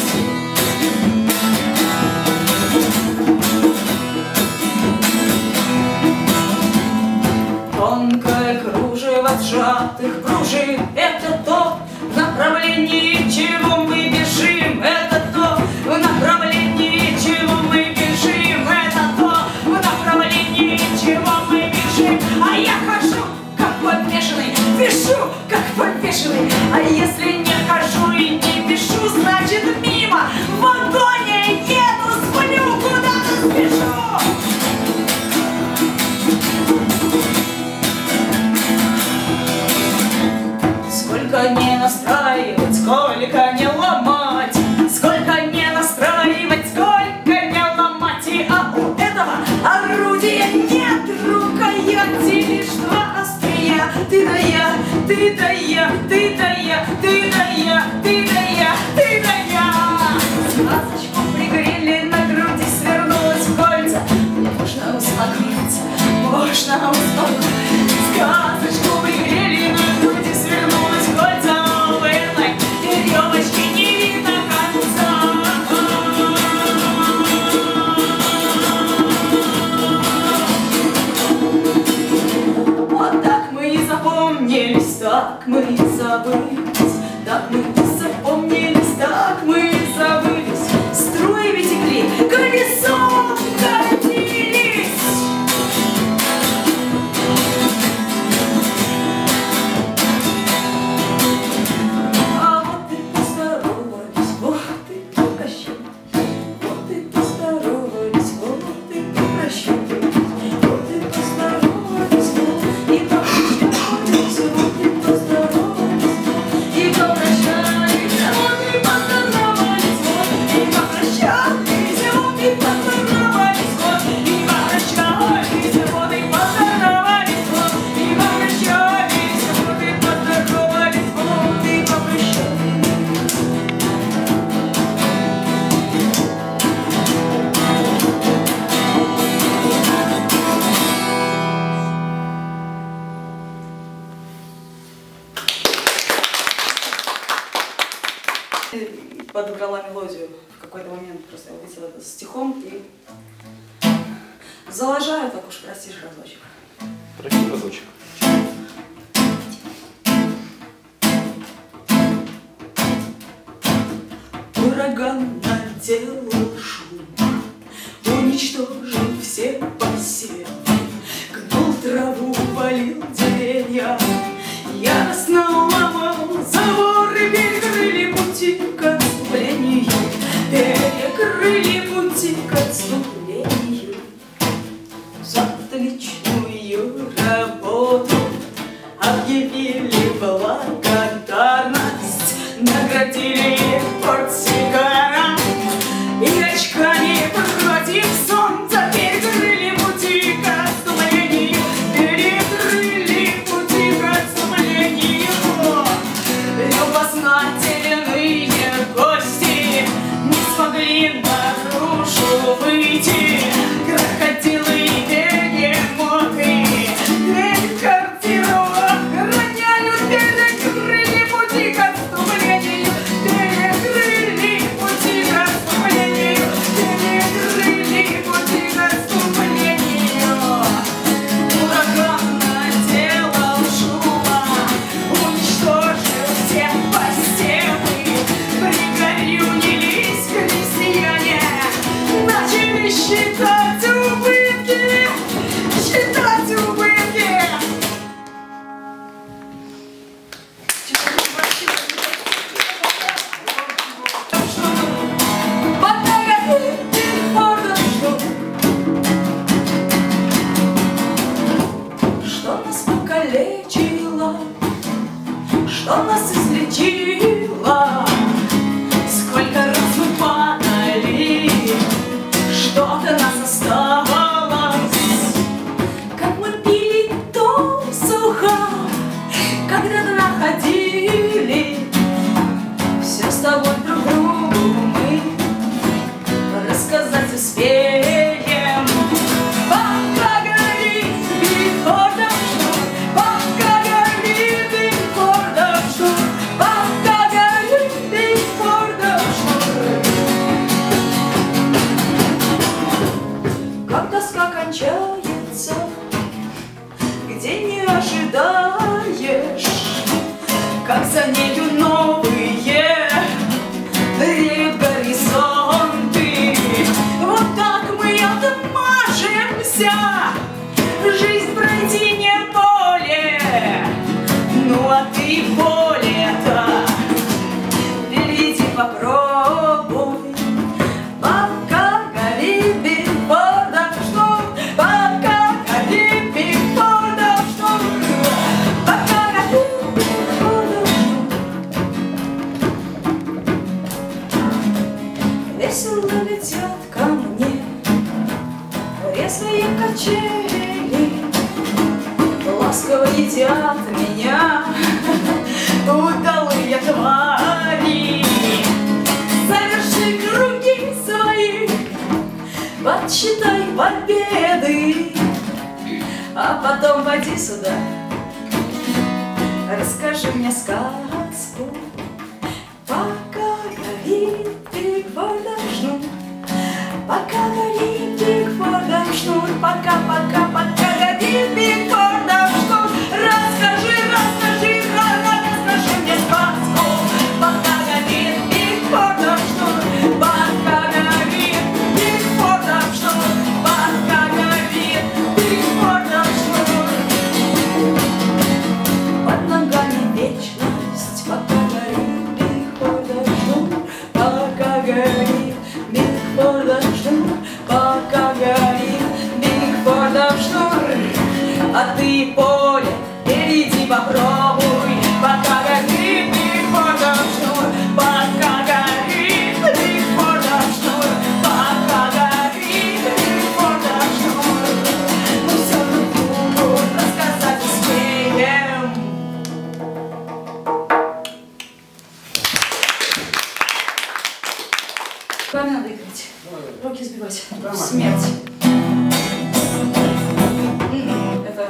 Тонкое кружево сжатых пружин — это то, в направлении чего мы бежим, это то, в направлении чего мы бежим, это то, в направлении чего мы бежим. А я хожу, как помешанный, пишу, как помешанный, а если не хожу и не пишу, значит мимо в вагоне еду, сплю, куда-то спешу. Сколько не настраивать, сколько не ломать, сколько не настраивать, сколько не ломать, и а у этого орудия нет рукояти, лишь два острия. Ты да я, ты да я, ты да я, ты да я, ты да я, ты да я. Сказочку пригрели, на груди свернулась в кольца. Можно успокоиться, можно успокоиться. Сказочку пригрели, на груди свернулась в кольца. В этой веревочке не видно конца. Вот так мы и запомнились, так мы и забылись, так мы и запомнились, так мы и забылись. Струями текли, колесом катились. А вот и поздоровались, вот и попрощались, вот и поздоровались, вот и попрощались, вот и поздоровались, вот и попрощались, вот и поздоровались, и попрощались, вот и поздоровались, вот и попрощались, вот и поздоровались, вот и попрощались, вот и поздоровались, вот и попрощались, вот и поздоровались, вот и попрощались. Подобрала мелодию в какой-то момент, просто я увидела это стихом и заложаю, так уж простишь разочек. Прости разочек. Ураган наделал шум, уничтожил все посевы, гнул траву, полил деревья, яростно ломал заборы, перекрыли пути к отступлению, перекрыли пути к отступлению. За отличную работу объявили благодарность, наградили портсигаром и очками против солнца, перекрыли пути к отступлению, перекрыли пути к отступлению. Любознательные гости не смогли наружу выйти, крокодилы и бегемоты кончается, где не ожидаешь, как за нею новые реют горизонты. Вот так мы отмажемся, жизнь пройти не более. Ну а ты более-то впереди попробуй, пока горит бигбордом шнур, пока горит бигбордом шнур, пока горит бигбордом шнур. Весело летят ко мне резвые качели, ласково едят меня удалые твари. Заверши круги свои, подсчитай победы, а потом поди сюда, расскажи мне сказку. Пока горит бигбордом шнур, пока горит бигбордом шнур, пока горит бигбордом шнур. Расскажи мне сказку. Пока горит бигбордом шнур, пока горит бигбордом шнур, пока горит бигбордом шнур. Под ногами вечность, пока горит бигбордом шнур, пока горит бигбордом шнур, пока горит бигбордом шнур. А ты, поле, впереди попробуй, пока горит бигбордом шнур, пока горит бигбордом шнур, пока горит бигбордом шнур. Мы все друг другу рассказать успеем. Вам надо играть, руки сбивать, смерть. Это...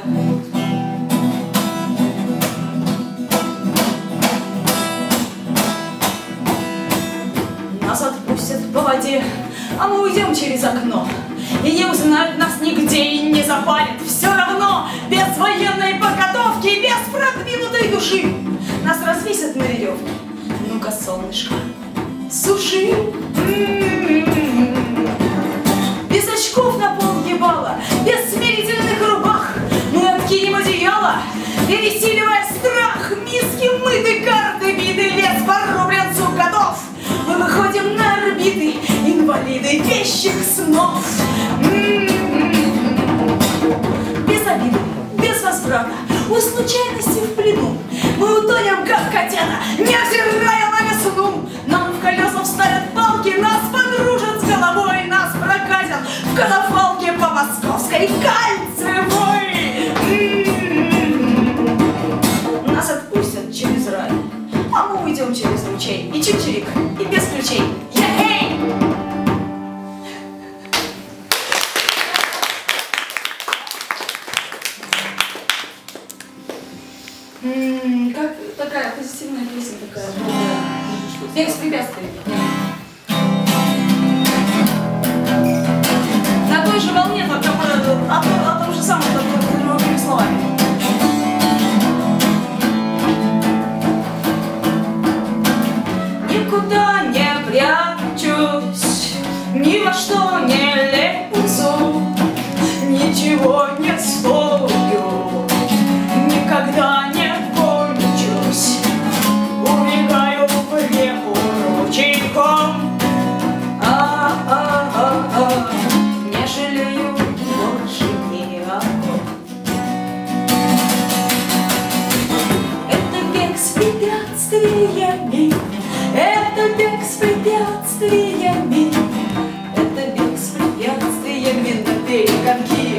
Нас отпустят по воде, а мы уйдем через окно. И не узнают нас нигде, и не запалят все равно. Без военной подготовки, без продвинутой души нас развесят на веревке. Ну-ка, солнышко, суши. Без очков на пол ебала, без смирительных рубах мы откинем одеяло, пересиливая страх. Миски мыты, карты биты, лес порублен, суп готов. Мы выходим на орбиты, инвалиды вещих снов. Без обиды, без возврата, у случайности в плену мы утонем, как котята, невзирая на весну. Нам в колеса вставят палки, нас подружат с головой, нас прокатят в катафалке по московской кольцевой. Нас отпустят через рай, а мы уйдем через ручей. И чик-чирик, и без ключей. Ей! Как такая позитивная песня такая. Бег с препятствиями. На той же волне, только о том же самом, только другими словами. Никуда не прячусь, ни во что не лезу, ничего не стою, никогда не кончусь. Убегаю в реку ручейком, не жалею больше ни о ком. Это бег с препятствиями, это бег с препятствиями, это бег с препятствиями на перегонки.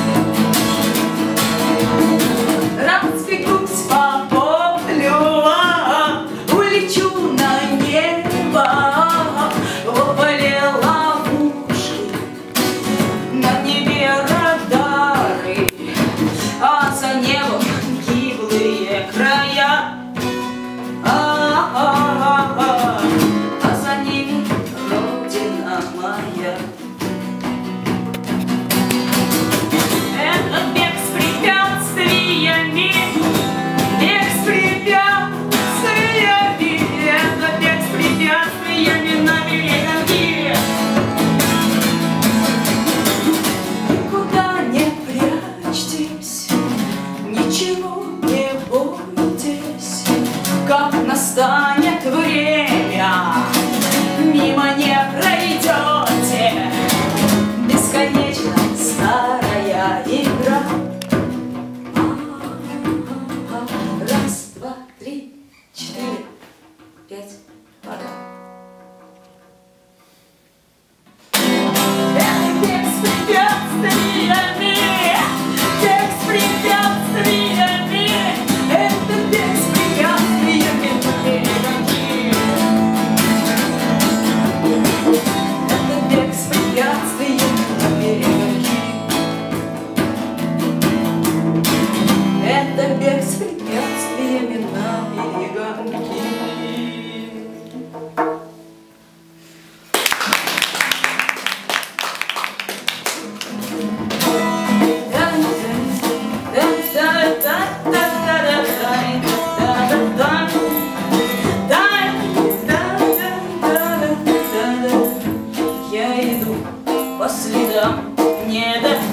Разбегусь по полю, улечу на небо, в поле ловушки, на небе радары, а за небом гиблые края, а за ними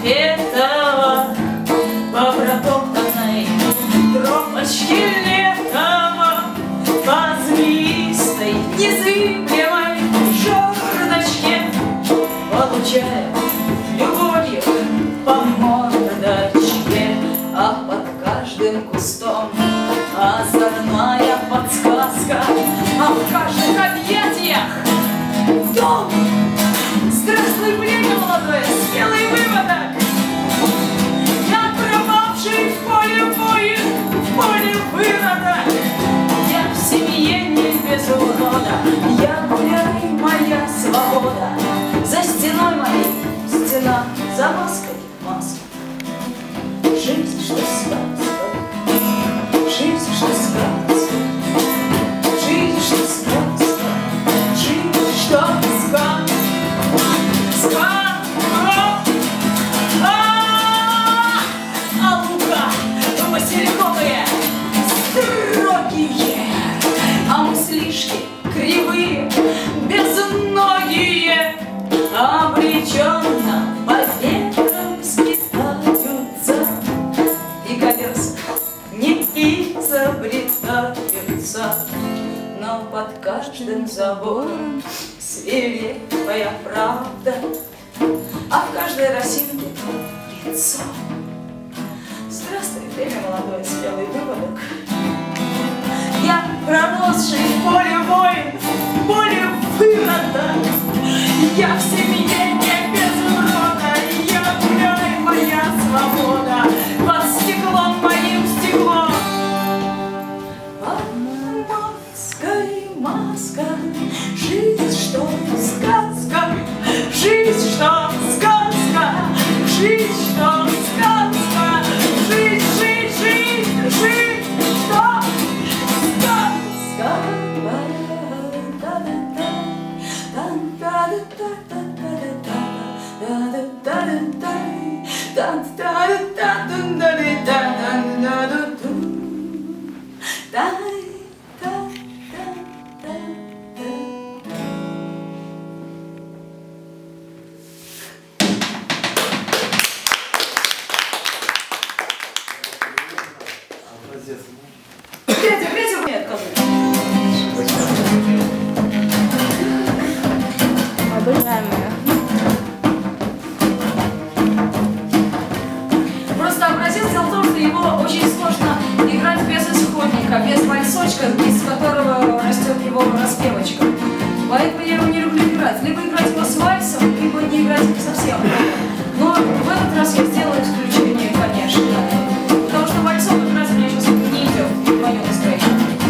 этого по протоптанной тропочке летова, по змеистой незыблемой жердочке, получая любовью по мордочке, а под каждым кустом озорная подсказка, а в каждых объятиях дом. Здравствуй, племя молодое, смелый выводок. Я пропавший в поле воин, в поле выродок. Я в семье не без урода, я гуляй, моя свобода. За стеной моей стена, за маской маска. Жизнь, что сказка, жизнь, что сказка, жизнь, что сказка, жизнь, что сказка. А луга васильковые, строгие, а мыслишки кривые, безногие, обреченно по ветрам скитаются, и колес не изобретаются, но под каждым забором свирепая правда, а в каждой росинке лицо. Здравствуй, время молодое, смелый выводок. Я проросший в поле воин, в поле выродок. Я в семье не без урода, я гуляй, моя свобода. Под стеклом моим стеклом. Под маской маска, жизнь, что сказка, жизнь, что сказка, жизнь, что сказка, жизнь, жизнь, жизнь, жизнь, что сказка. Обожаем ее. Просто образец, дело в том, что его очень сложно играть без исходника, без вальсочка, из которого растет его распевочка. Поэтому я его не люблю играть. Либо играть его с вальсом, либо не играть его совсем. Но в этот раз я сделала исключение, конечно. Потому что вальсом играть мне сейчас не идет в мое настроение.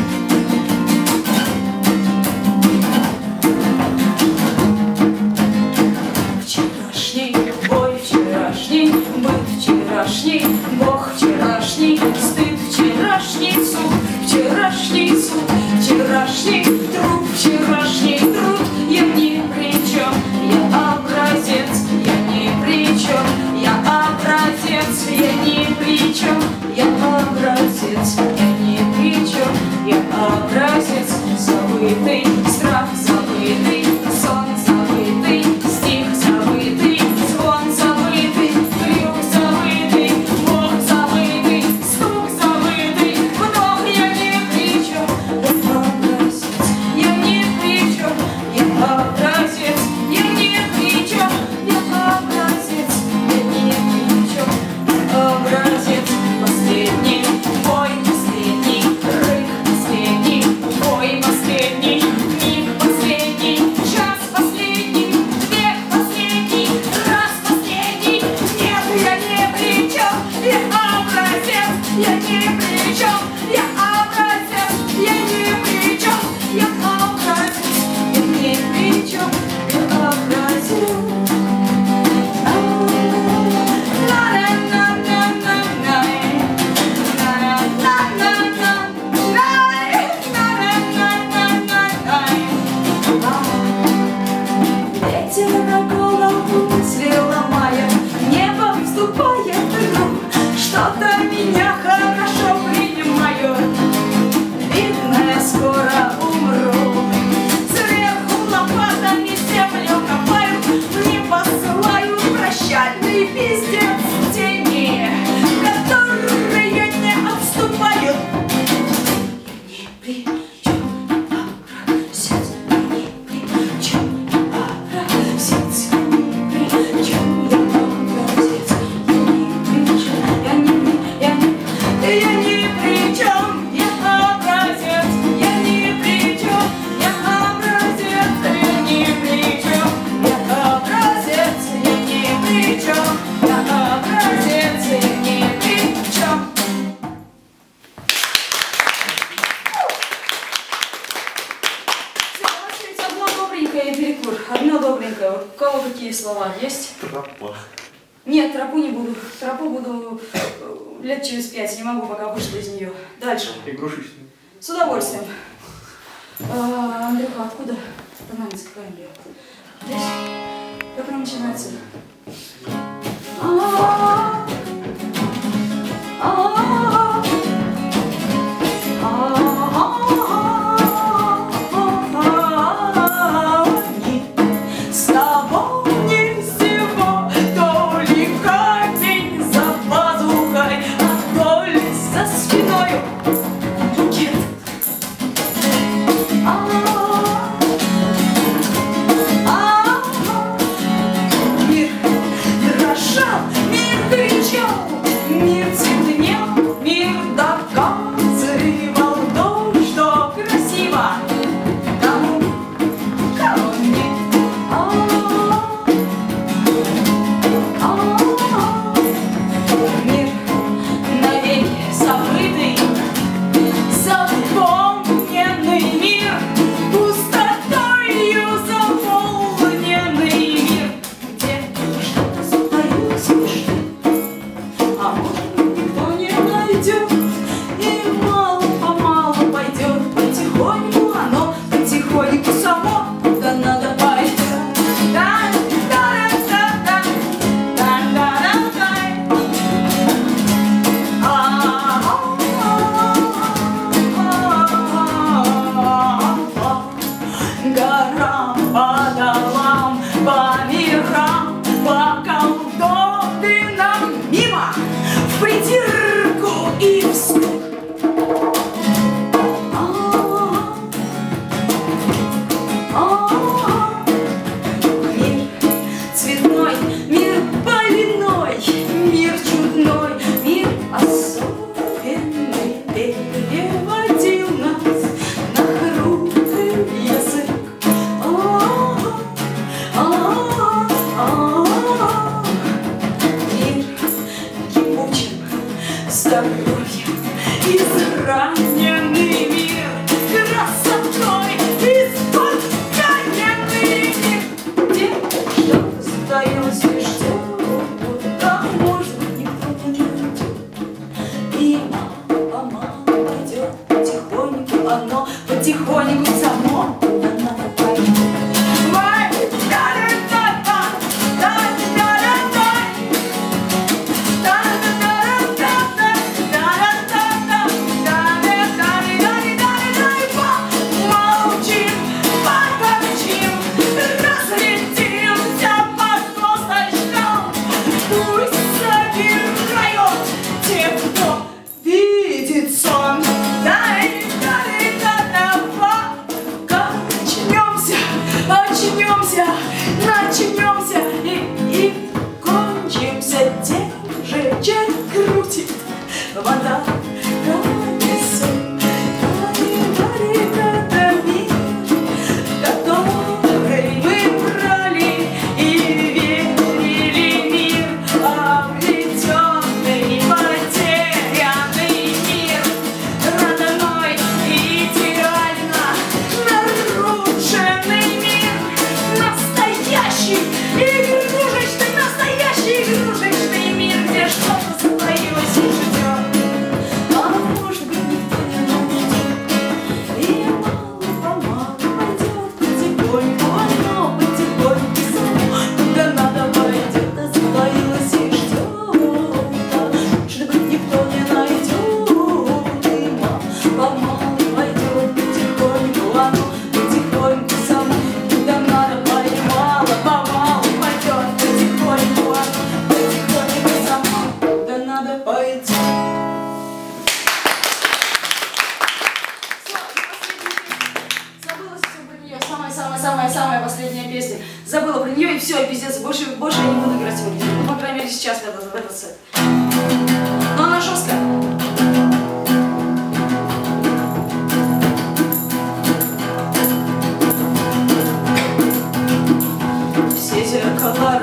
Вчерашний бой, вчерашний быт, вчерашний бог, вчерашний стыд, вчерашний суд, вчерашний суд, вчерашний труд, вчерашний труд. Я ни при чем, я образец, я ни при чем, я образец, я ни при чем, я образец, я ни при чем, я образец, забытый страх, забытый сон, забытый стих, забытый звон, забытый крик, забытый бог, забытый стук, забытый вдох. Я ни при чем, я образец, я ни при чем, я образец, я ни при чем, я образец, я ни при чем, образец, последний какие слова есть? Тропа. Нет, тропу не буду. Тропу буду лет через 5. Не могу, пока вышла из нее. Дальше. Игрушечный. С удовольствием. Андрюха, откуда? Тональность какая, Андрюха? Здесь? Как она начинается? С того ни с сего, то ли камень за пазухой, а то ли за спиною букет. Мир дрожал, мир кричал, мир темнел, мир доказывал то, что красиво тому, кого нет. Мир навеки забытый, запомненный мир, пустотою заполненный мир, где что-то затаилось лишь ты, а может быть никто не найдет, и мало-помалу пойдет потихоньку оно, потихоньку само, куда надо пойдет. Горам, по долам, по мирам, по колдобинам мимо, в притирку и в скук. Мир цветной, мир больной, мир чудной, мир особенный переводил нас на хрупкий язык. Мир кипучим здоровьем, израненный мир красотой, испотканенный мир, где что-то затаилось лишь куда, может быть, никто не найдет, и мало-помалу пойдет потихоньку оно, потихоньку само, куда надо пойти. Молчим, помолчим, разлетимся по косточкам. Пусть собирают те, кто видит сон. Начнемся и кончимся тем же, чем крутит вода. Колесо, это мир, который мы брали и верили, мир, обретенный, потерянный мир, родной, идеально нарушенный мир, настоящий игрушечный мир, где что-то затаилось и ждет. А может быть, никто не найдет, и мало-помалу пойдет потихоньку оно, потихоньку само, куда надо пойдет, а затаилось и ждет. Может быть, никто не найдет, и мало-помалу пойдет потихоньку оно, потихоньку само, куда надо пойдет, мало-помалу пойдет потихоньку оно, потихоньку само, куда надо пойти. Забыла совсем про нее. Самая последняя песня. Забыла про нее и все, и пиздец. Больше я не буду играть сегодня. Ну, по крайней мере, сейчас в этот сет. Но она жесткая. Все зеркала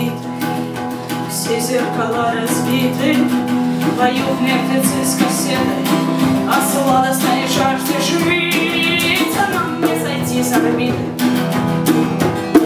разбиты, поют мертвецы с кассетой, а сладостной жажде жить нам не сойти с орбиты. Не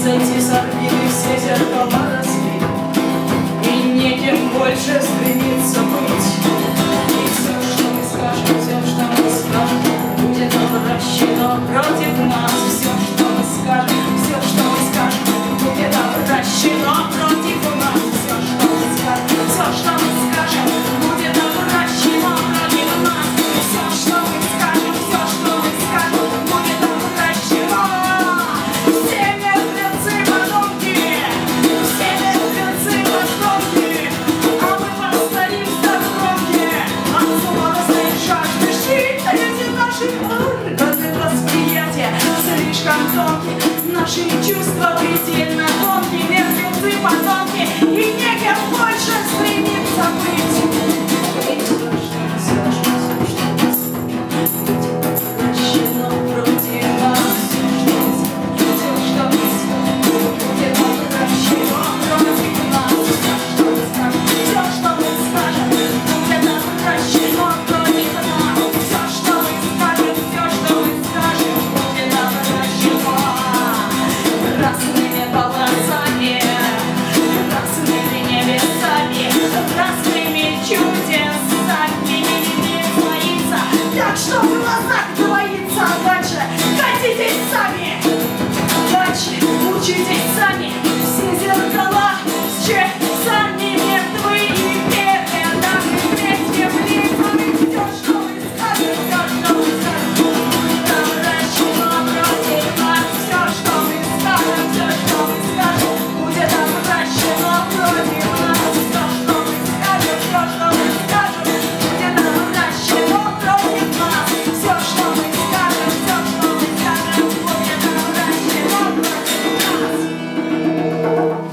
зайти с орбиты, все зеркала разбиты, и неким больше стремиться быть. И все, что мы скажем, все, что мы скажем, будет обращено против нас. Все, что мы скажем, все, что мы скажем, будет обращено против нас. Все, что мы скажем, все, что мы скажем, будет обращено против нас. Все, что мы скажем, все, что мы скажем, будет обращено. Все мертвецы потомки, все мертвецы потомки, а мы постоим в сторонке от сумасшедшей жажды. Считайте наши органы восприятия слишком тонкие, наши чувства предельно тонкие, мертвецы потомки, и некем больше стремится быть. И все, что мы скажем, все, что мы скажем, обращено против нас. Все, что мы скажем, будет обращено против нас. Все, что мы скажем, будет обращено против нас. Все, что мы скажем, будет обращено красными полосами, красными небесами, красными чудесами. Не боится, так что в глазах двоится. Дальше катитесь сами, дальше учитесь сами. Все зеркала с часами мертвые переданы третьим лицам. И все, что мы скажем, все, что мы скажем, будет обращено против нас. Все, что мы скажем, все, что мы скажем, будет обращено против нас. Все, что мы скажем, все, что мы скажем, будет обращено против нас. Все, что мы скажем, все, что мы скажем, будет обращено против нас.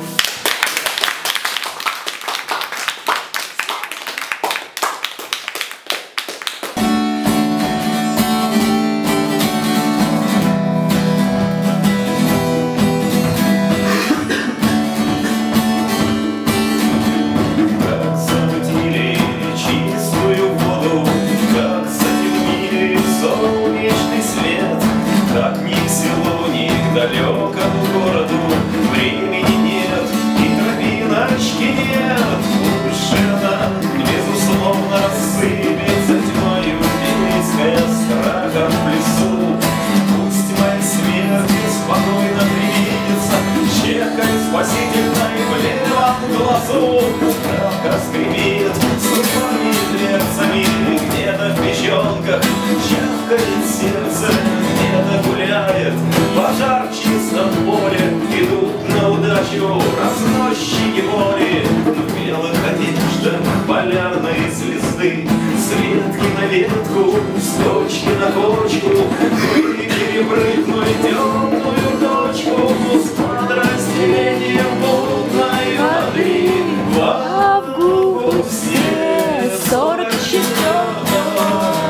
Как замутили чистую воду, как затемнили солнечный свет, так ни к селу, ни к далекому городу времени нет и тропиночки нет. Пусть она, безусловно, рассыпется тьмою, близкая страха в лесу. Пусть моей смерти спокойно привидится, чекой спасительной в левом глазу. Травка скрипит зубами и дверцами, где-то в печенках чавкает сердце, где-то гуляет пожар в чистом поле. Идут на удачу разносчики боли в белых одеждах полярной звезды. С ветки на ветку, с точки на точку, мы перепрыгнули темную точку с подразделением мутной воды. В августе 44-го.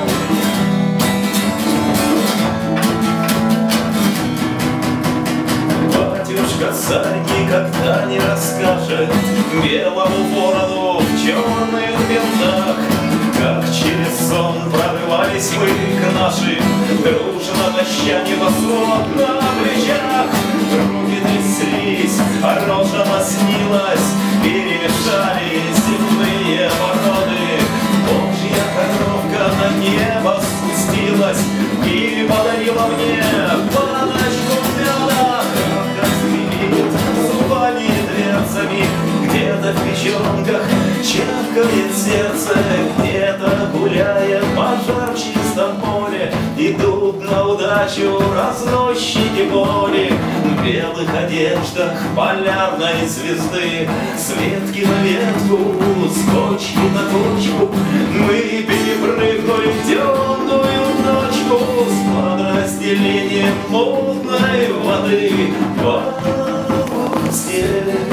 Батюшка царь никогда не расскажет белому ворону в черных бинтах, как через сон прорывались мы к нашим, дружно таща небосвод на плечах. Руки тряслись, а рожа лоснилась, перемешали земные породы. Божья коровка на небо спустилась и подарила мне баночку меда. Травка скрипит зубами и дверцами, где-то в печенках чавкает сердце, где-то гуляет пожар в чистом поле. Идут на удачу разносчики боли в белых одеждах полярной звезды. С ветки на ветку, с точки на точку, мы перепрыгнули в темную ночку с подразделением мутной воды. В августе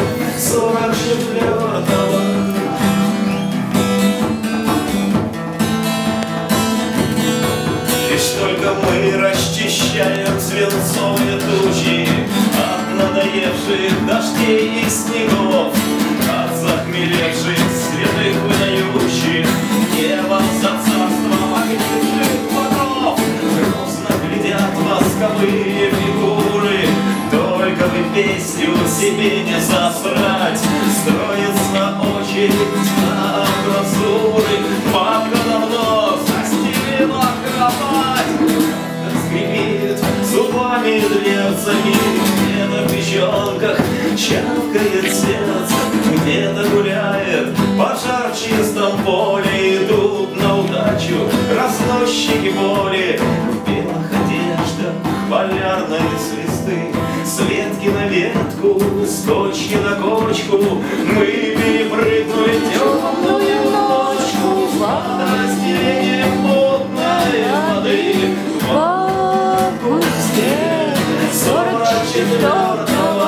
44-го. Лишь только мы расчищаем свинцовые тучи от надоевших дождей и снегов, от захмелевших святых выдающих небо за царством огненных водов. Грустно глядят восковые фигуры, только бы песни себе не засрать. Строится очередь на амбразуры, бабка давно застелила кровать. Скрипит зубами дверцами, где-то в печенках чавкает сердце, где-то гуляет пожар в чистом поле. Идут на удачу разносчики боли в белых одеждах полярной звезды. С ветки на ветку, с кочки на кочку мы перепрыгнули темную ночку под разделением мутной воды. В августе 44-го,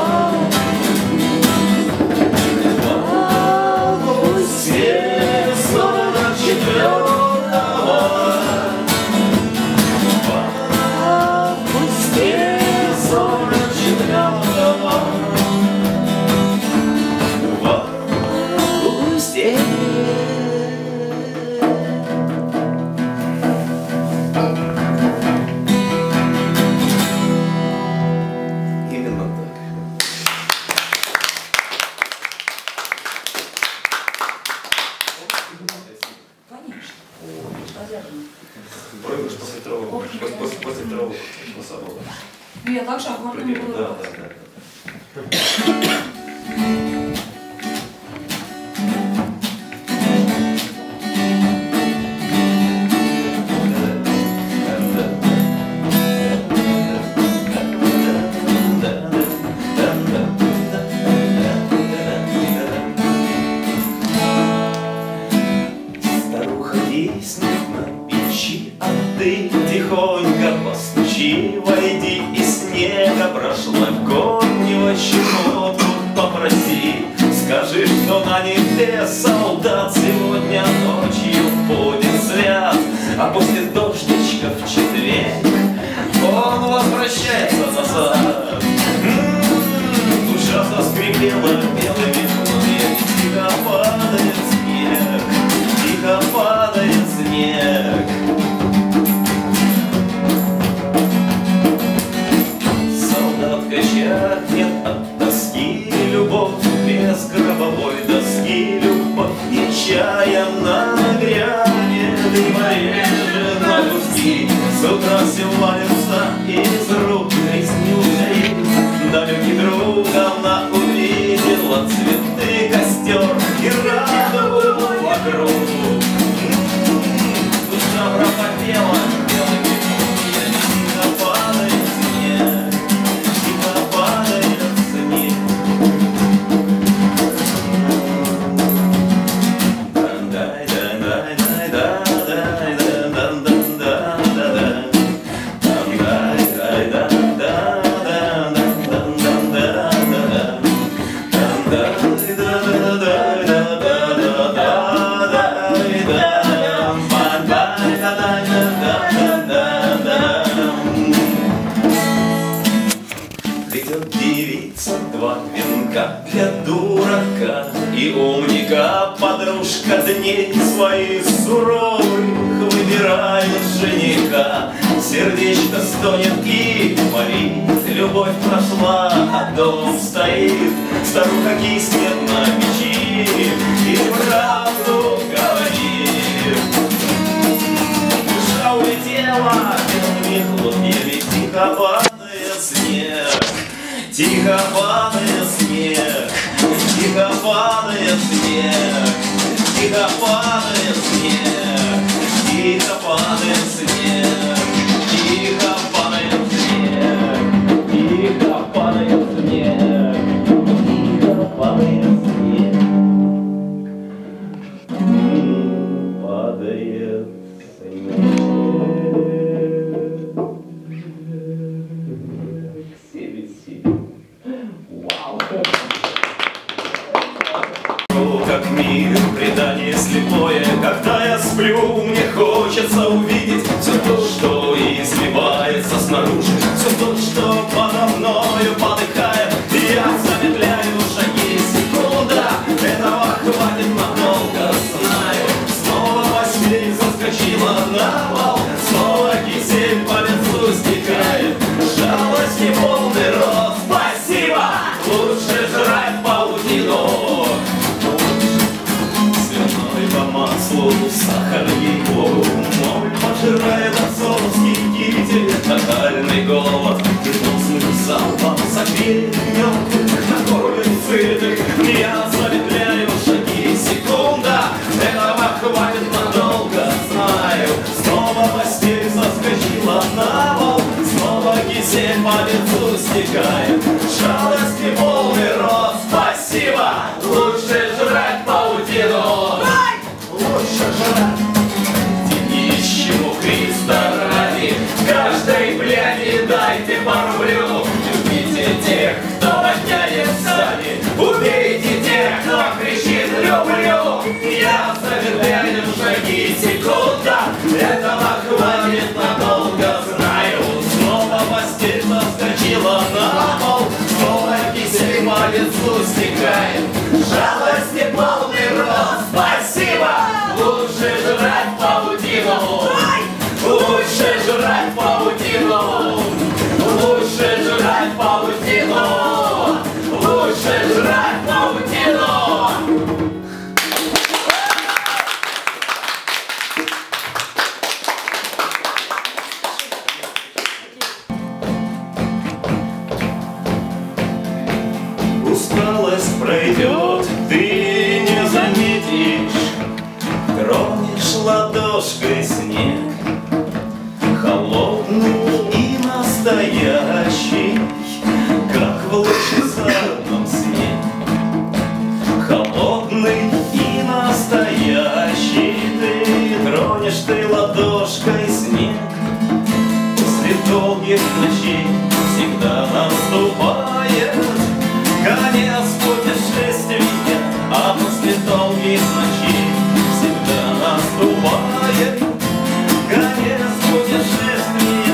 в августе 44-го, Именно так. Конечно. Обязательно. Проигрыш после травмы. После травмы. Ну, я также аккуратно буду. Да. Старуха виснет на печи, а ты тихонько постучи, войди и снега прошлогоднего щекотку попроси. Скажи, что на небе солдат сегодня ночью будет свят, а после дождичка в четверг он возвращается назад. Душа заскрипела белыми крыльями, тихо падает снег, тихо падает снег. Солдатка чахнет от тоски, любовь без гробовой доски, любовь нечаянно грянет и порежет на куски. С утра все валится из рук грязнюкой, далекий друг она увидела цветы, костер и радугу вокруг. Душа пропотела белыми крыльями, тихо падает снег, тихо падает снег. Ведет девица два венка для дурака и умника. Подружка дней своих суровых выбирает жениха. Сердечко стонет и молит, любовь прошла, а дом стоит. Старуха киснет на печи и правду говорит. Душа улетела белыми хлопьями, тихо падает снег, тихо падает снег, тихо падает снег, тихо падает снег, тихо падает снег, тихо падает снег, тихо падает снег, тихо падает снег. Падает снег. Вау! Как мир, предание слепое. Когда я сплю, мне хочется увидеть все то, что изливается снаружи, все то, что подо мною подыхает. Я замедляю шаги, секунда, этого хватит надолго, знаю. Снова постель заскочила на пол, снова кисель по лицу стекает. Жалость не полный рост, спасибо, лучше 10 секундах, этого хватит надолго, знаю. Снова постель соскочила на пол, снова кисель по лицу стекает. Жалости полный рот, спасибо. Лучше жрать паутину, лучше жрать паутину, лучше жрать паутину, лучше жрать паутину. Усталость пройдет, ты не заметишь, тронешь ладошкой снег, холодный и настоящий, как в лучезарном сне. Холодный и настоящий, ты тронешь ты ладошкой снег. После долгих ночей всегда наступает конец путешествия, а после долгих ночей всегда наступает конец путешествия.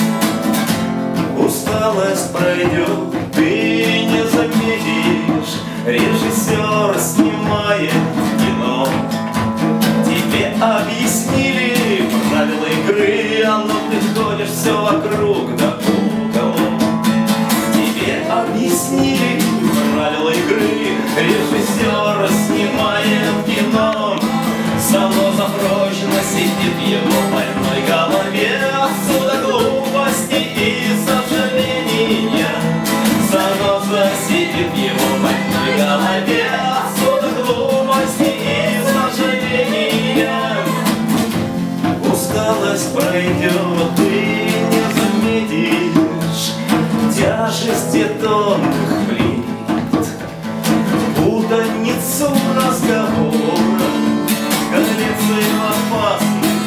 Усталость пройдет, ты не заметишь, режиссер снимает кино. Тебе объяснили правила игры, но ты ходишь все вокруг да около. Тебе объяснили правила игры, режиссер снимает кино. Заноза прочно сидит в его больной голове, отсюда глупости и сожаления. Заноза сидит в его больной голове, отсюда глупости и сожаления. Усталость пройдет, ты не заметишь тяжести тонких плит, путаницу разговора, коллекции опасных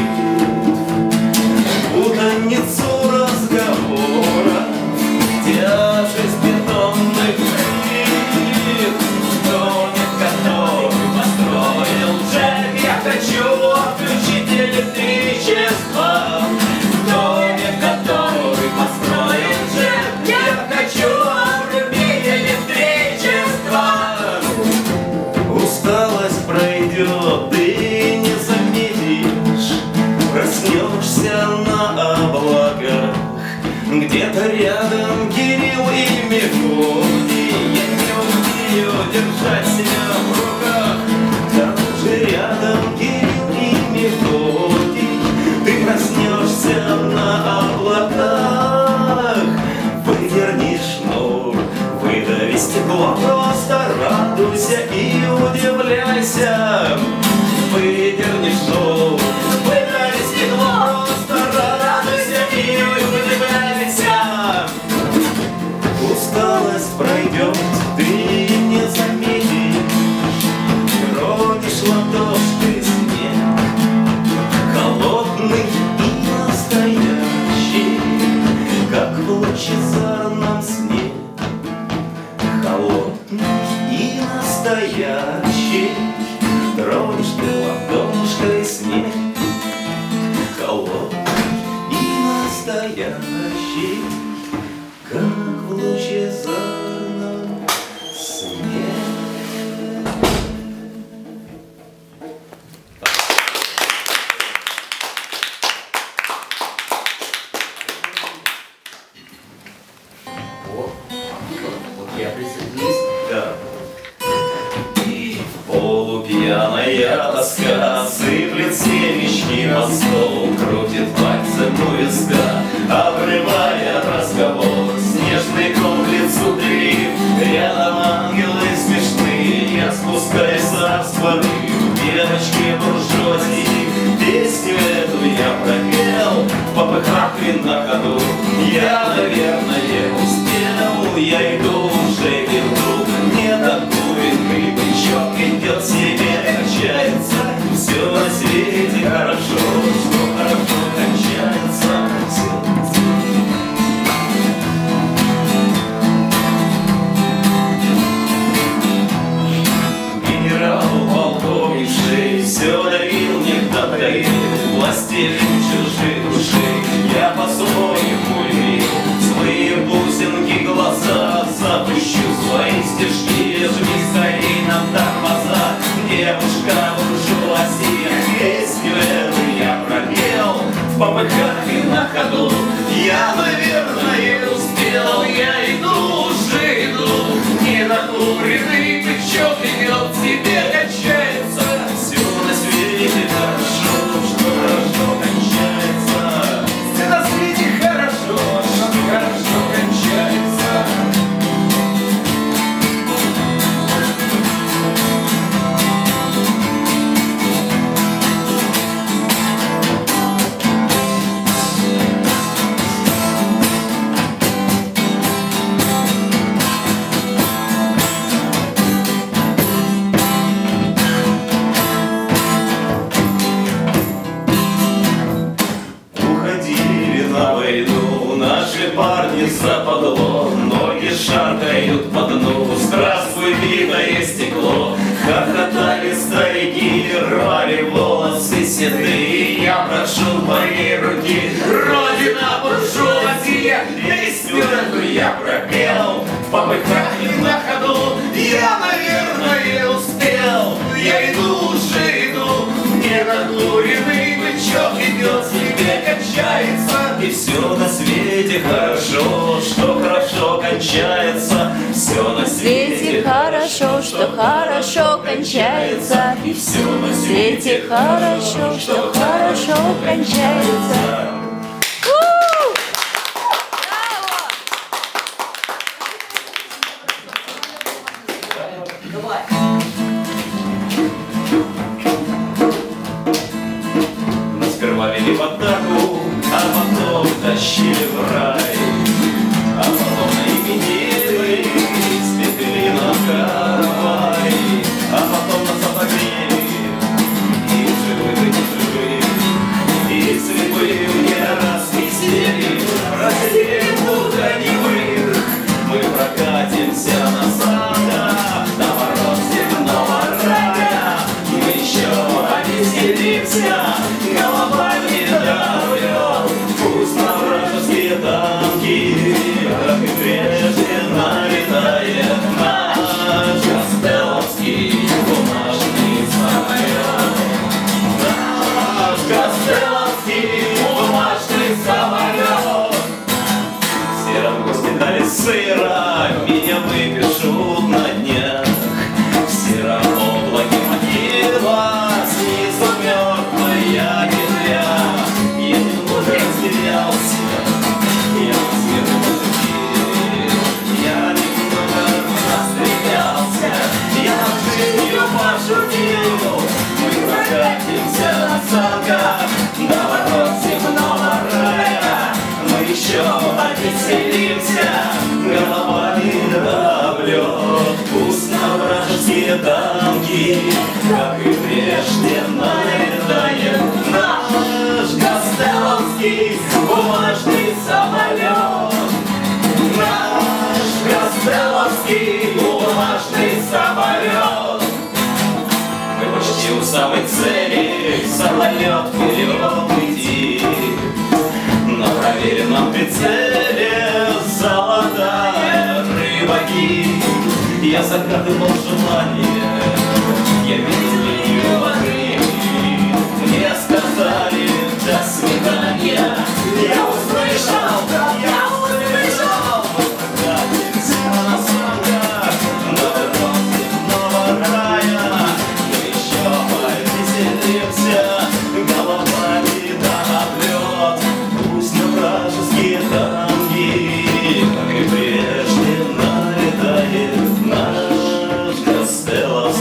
бит, путаницу разговора, тяжесть бетонных плит, домик, который построил Джек. Я хочу отключить электричество, домик, который построил Джек. Я хочу обрубить электричество. Усталость пройдет, ты не заметишь, проснешься на облаках. Где-то рядом Кирилл и Мефодий, я не умею держать себя в руках. Там же рядом Кирилл и Мефодий, ты проснешься на облаках. Выдерни шнур, выдави стекло, просто радуйся и удивляйся. Выдерни шнур, выдави стекло, просто радуйся и удивляйся. Усталость пройдет, ты не заметишь, тронешь ладошкой снег, холодный и настоящий, как в лучезарном сне. Холодный и настоящий, тронешь ты ладошкой снег. Холодный и настоящий, как в лучезарном сне. Вот я присоединюсь. Да. Полупьяная тоска сыплет семечки по столу, крутит пальцем у виска, обрывая разговор. Снежный ком к лицу прилив, рядом ангелы смешные. Я спускаюсь с горы, девочки буржуазии. Песню эту я пропел, попыхав на ходу. Я, наверное, устел, я иду уже и вдруг не такой крепачок идет себе, качается. Все на свете хорошо, что хорошо кончается. Генерал-полковник Шей все дарил мне когда-то постелью чужих души. Я по-своему любил свои бусинки глаза, запущу свои стежки, жми скорей на тормоза. Девушка буржуазия, песню эту я пропел в попыхах и на ходу. Я, наверное, успел, я иду, уже иду, не нахмуренный бычок идет, тебе качается. Все на свете хорошо, что хорошо кончается. Все на свете хорошо, что хорошо кончается. Парни западло, ноги шаркают по дну. Здравствуй, битое стекло. Хохотали старики, рвали волосы седые. Я прошу моей руки, родина буржуазия. Песню эту я пропел в попыхах и на ходу. Я, наверное, успел, я иду, уже иду. Ненадуренный бычок идет, себе качается. И все на свете хорошо, что хорошо кончается. Все на свете хорошо, что хорошо кончается. И все на свете хорошо, что хорошо кончается. Сперва вели в атаку, а потом тащили в рай. А потом на именины спекли на каравай. А потом нас обогрели, и живых, и неживых, и слепые не раз висели, разделили мудро немых. Мы прокатимся на санках до ворот земного рая. Мы еще повеселимся, головами давлет. Пусть на вражеские танки, как и прежде, налетает наш Костеловский бумажный самолет. Наш Костеловский бумажный самолет. В сером госпитале сыра меня выпишут на днях. В сером облаке могила, снизу мертвая земля. Я немного растерялся, я смерть пошутил. Я немного растерялся, я жизнью пошутил. Мы прокатимся на санках до ворот земного рая. Мы еще повеселимся, головами давлет. Пусть на вражеские танки, как и прежде, налетает наш Костеловский бумажный самолет. Наш Костеловский бумажный самолет. Мы почти у самой цели, самолет вперед идти. На проверенном прицеле золотая рыбаки. Я загадывал желание, я видел ее воды. Мне сказали до свидания. Я услышал, мы прокатимся на санках до ворот земного рая. Мы еще повеселимся, головами давлет. Пусть на вражеские танки, как и прежде, налетает наш Костеловский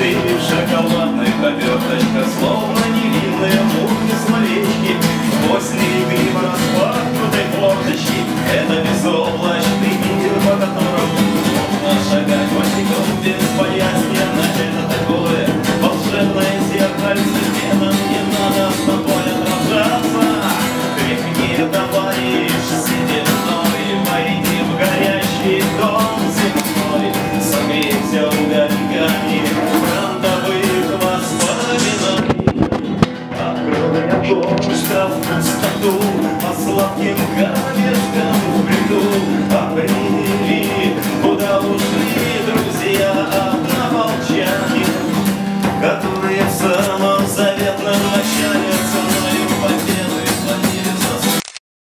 цветы в шоколадных оберточках, словно невинные мухи-словечки. После игривого распахнутой форточки это безоблачный мир, по которому можно шагать босиком без боязни. На это такое волшебное зеркальце, светом не надо с тобой отражаться. Тряхни, товарищ, сединой, войди в горящий дом земной, согрейся угольками фронтовых воспоминаний. Открой окошко в пустоту, по сладким камешкам в бреду определи, куда ушли друзья однополчане, которые в самом заветном начале ценою победы платили за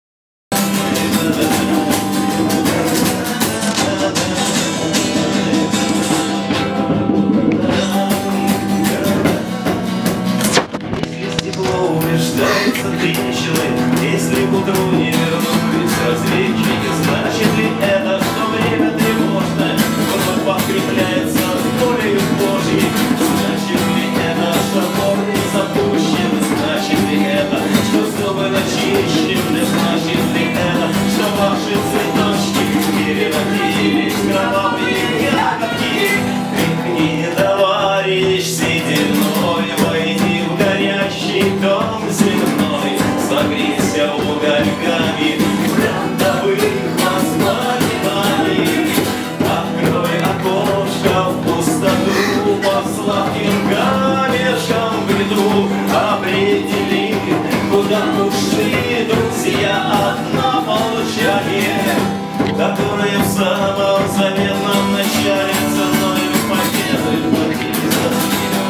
трещины, если к утру не вернулись разведчики, значит ли это, что время тревожное вновь подкрепляется волею Божьей? Значит ли это, что город не запущен? Значит ли это, что зубы начищены? Значит ли это, что ваши цветочки переводились в кровавые ягодки? Крикни, товарищ сединой, войди в горящий дом земной, согрейся угольками фронтовых воспоминаний. Открой окошко в пустоту, по сладким камешкам в бреду определи, куда ушли друзья однополчане, которые в самом заветном начале ценою победы платили за смерть.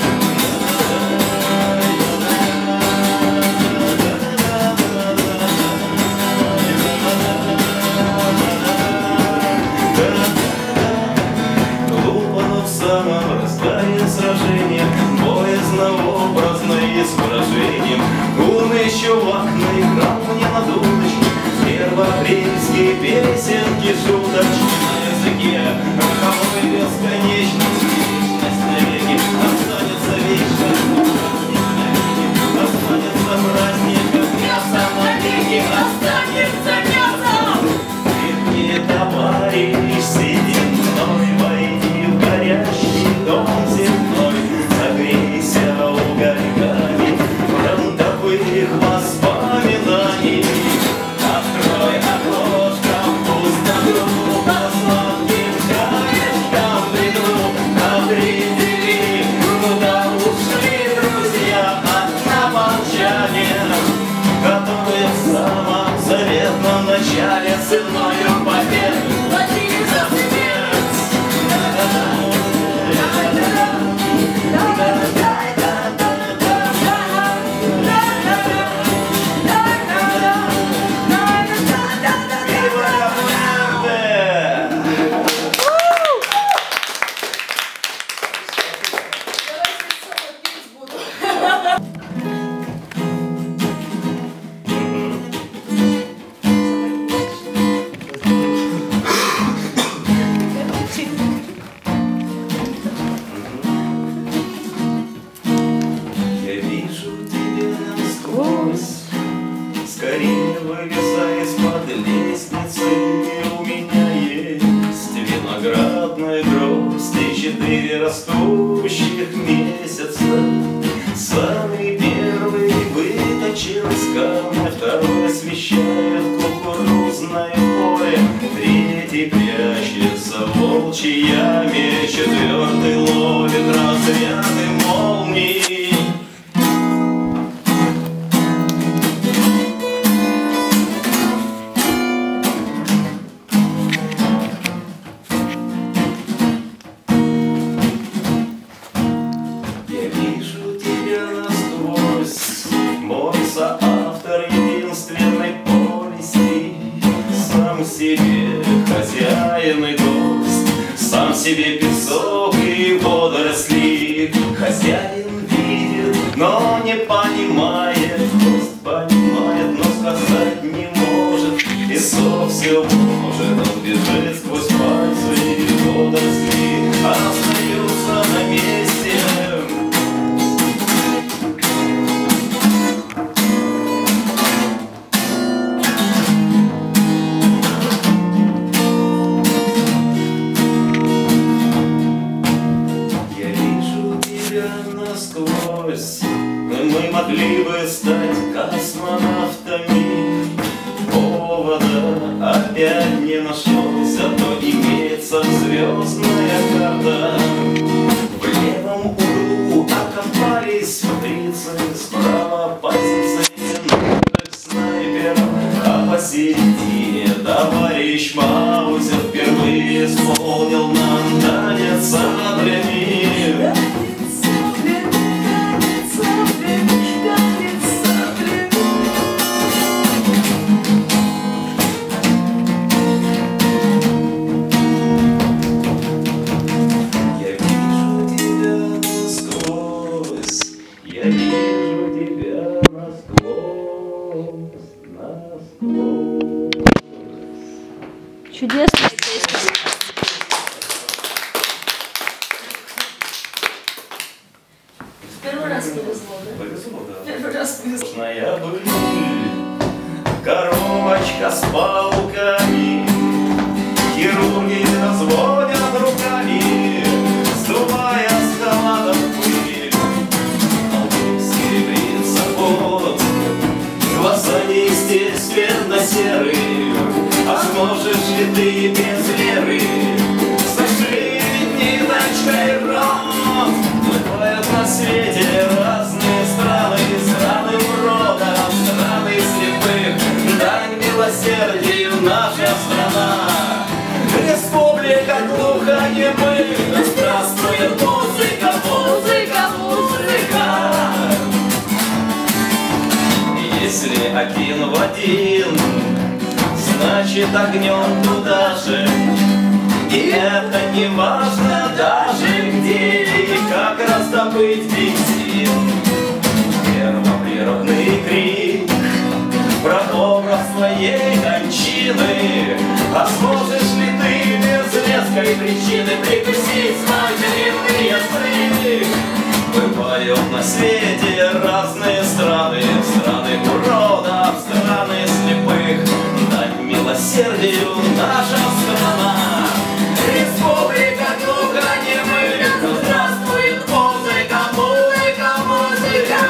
Сражение, боязно-образно и с выражением. Умный чувак наиграл мне на дудочке первоапрельские песенки, шуточки на языке роковой бесконечности. Вечность навеки останется вечность, останется праздник, мясо навеки останется мясом. Крикни, товарищ сединой, войди в горящий дом земной, согрейся угольками фронтовых воспоминаний. Открой окошко в пустоту, по сладким камешкам в бреду определи, куда ушли друзья однополчане, которые в самом заветном начале ценою победы платили за смерть. Скорее вылезай из-под лестницы, у меня есть виноградная гроздь и 4 растущих месяца. Самый первый выточил из камня, второй освещает кукурузное поле, третий прячется в волчьей яме, 4-й ловит разряды молний. Автор единственной повести, сам себе хозяин и гость, сам себе песок и водоросли. Хозяин видит, но не понимает, гость понимает, но сказать не может. Песок все может, он бежит сквозь пальцы и водоросли, остаются на месте тебя насквозь, мы могли бы стать космонавтами. Повода опять не нашлось, зато имеется звездная карта. В левом углу окопались фрицы, справа позиции как снайпер, а посередине товарищ Маузер впервые исполнил нам танец саблями. Чудесная песня. Первый раз повезло, да? Повезло, да. Первый раз повезло. Ноябрь, коробочка с палками, хирурги разводят руками, сдувая с халатов пыль. Серебрится пот, глаза неестественно серые. А сможешь ли ты без веры зашить ниточкой рот? Бывают на свете разные страны, страны уродов, страны слепых. Дань милосердию наша страна, республика глухонемых. Да здравствует музыка, музыка, музыка. Если один в один, значит огнем туда же. И это не важно даже где и как раздобыть бензин. Первоприродный крик про образ твоей кончины. А сможешь ли ты без веской причины прикусить свой длинный язык? Бывают на свете разные страны, страны уродов, страны слепых. Дать милосердию наша страна, республика глухонемых. Здравствует музыка, музыка, музыка.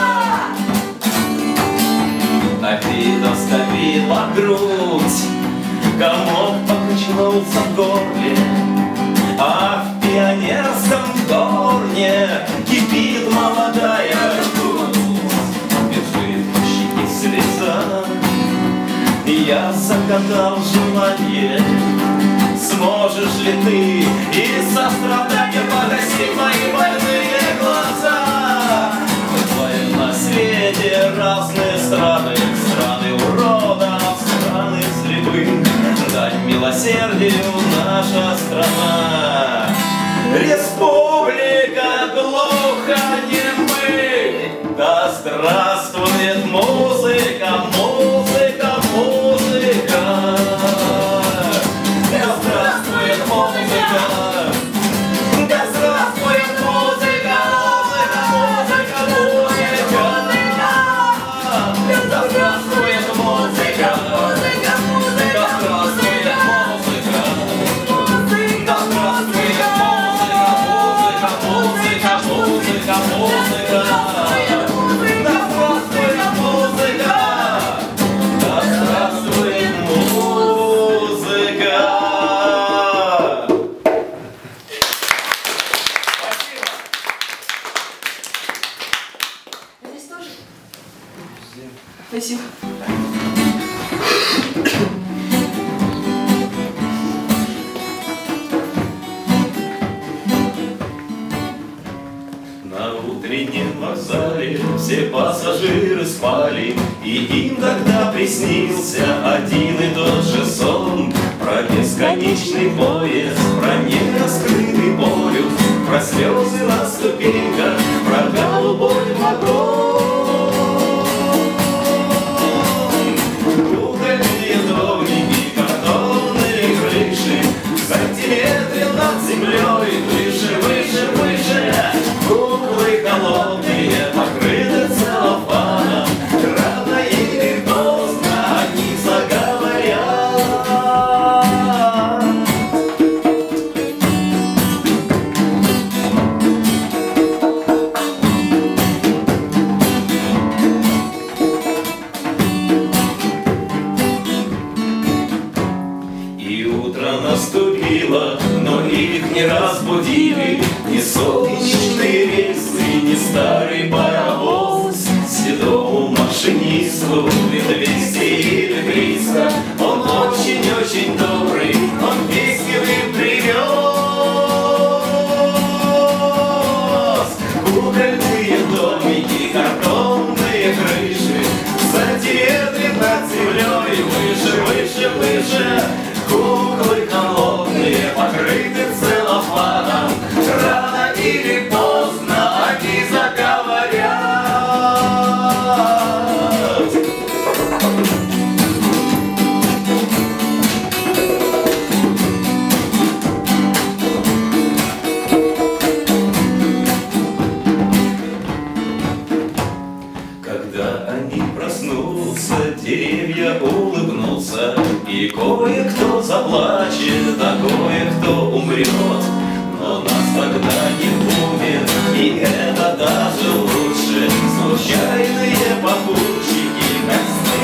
Обида сдавила грудь, комок покачнулся в горле, а в пионерском горне кипит молодая ртуть. Бежит по щеке слеза, я закатал желание. Сможешь ли ты из сострадания погасить мои больные глаза? Бывают на свете разные страны, страны уродов, страны слепых. Дать милосердию наша страна, республика глухонемых. Да здравствует музыка, музыка, музыка. Да здравствует музыка. Да здравствует музыка, музыка, музыка, музыка. Да здравствует музыка, музыка, музыка. Да здравствует музыка. Да здравствует музыка, музыка, музыка, музыка, музыка. Здесь тоже? Спасибо. На утреннем вокзале все пассажиры спали, и им тогда приснился один и тот же сон. Про бесконечный поезд, про нераскрытый полюс, про слезы на ступеньках, про голубой вагон. Кукольные домики, картонные крыши, сантиметре над землей, выше, выше, выше. Куклы холодные, покрыты целлофаном, рано или поздно они заговорят. скучные рельсы, не старый паровоз. Седому машинисту лет 200 или 300. Он очень-очень добрый, он песни им привез. Кукольные домики, картонные крыши, сантиметры над землей, выше, выше, выше. Куклы холодные, покрыты целлофаном. Рано или поздно они заговорят. Когда они проснутся, деревья улыбнутся, и кое-кто заплачет, а кое-кто умрет. Но нас тогда не будет, и это даже лучше. Случайные попутчики, как сны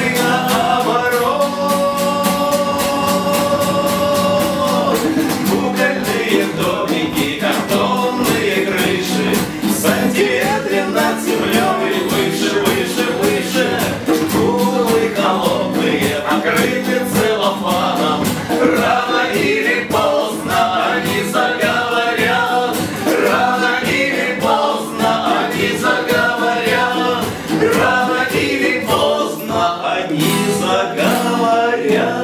наоборот. Кукольные домики, картонные крыши, сантиметры над землей, выше, выше, выше. Куклы холодные, покрыты целлофаном. Рано или поздно они заговорят. Рано или поздно они заговорят. Рано или поздно они заговорят.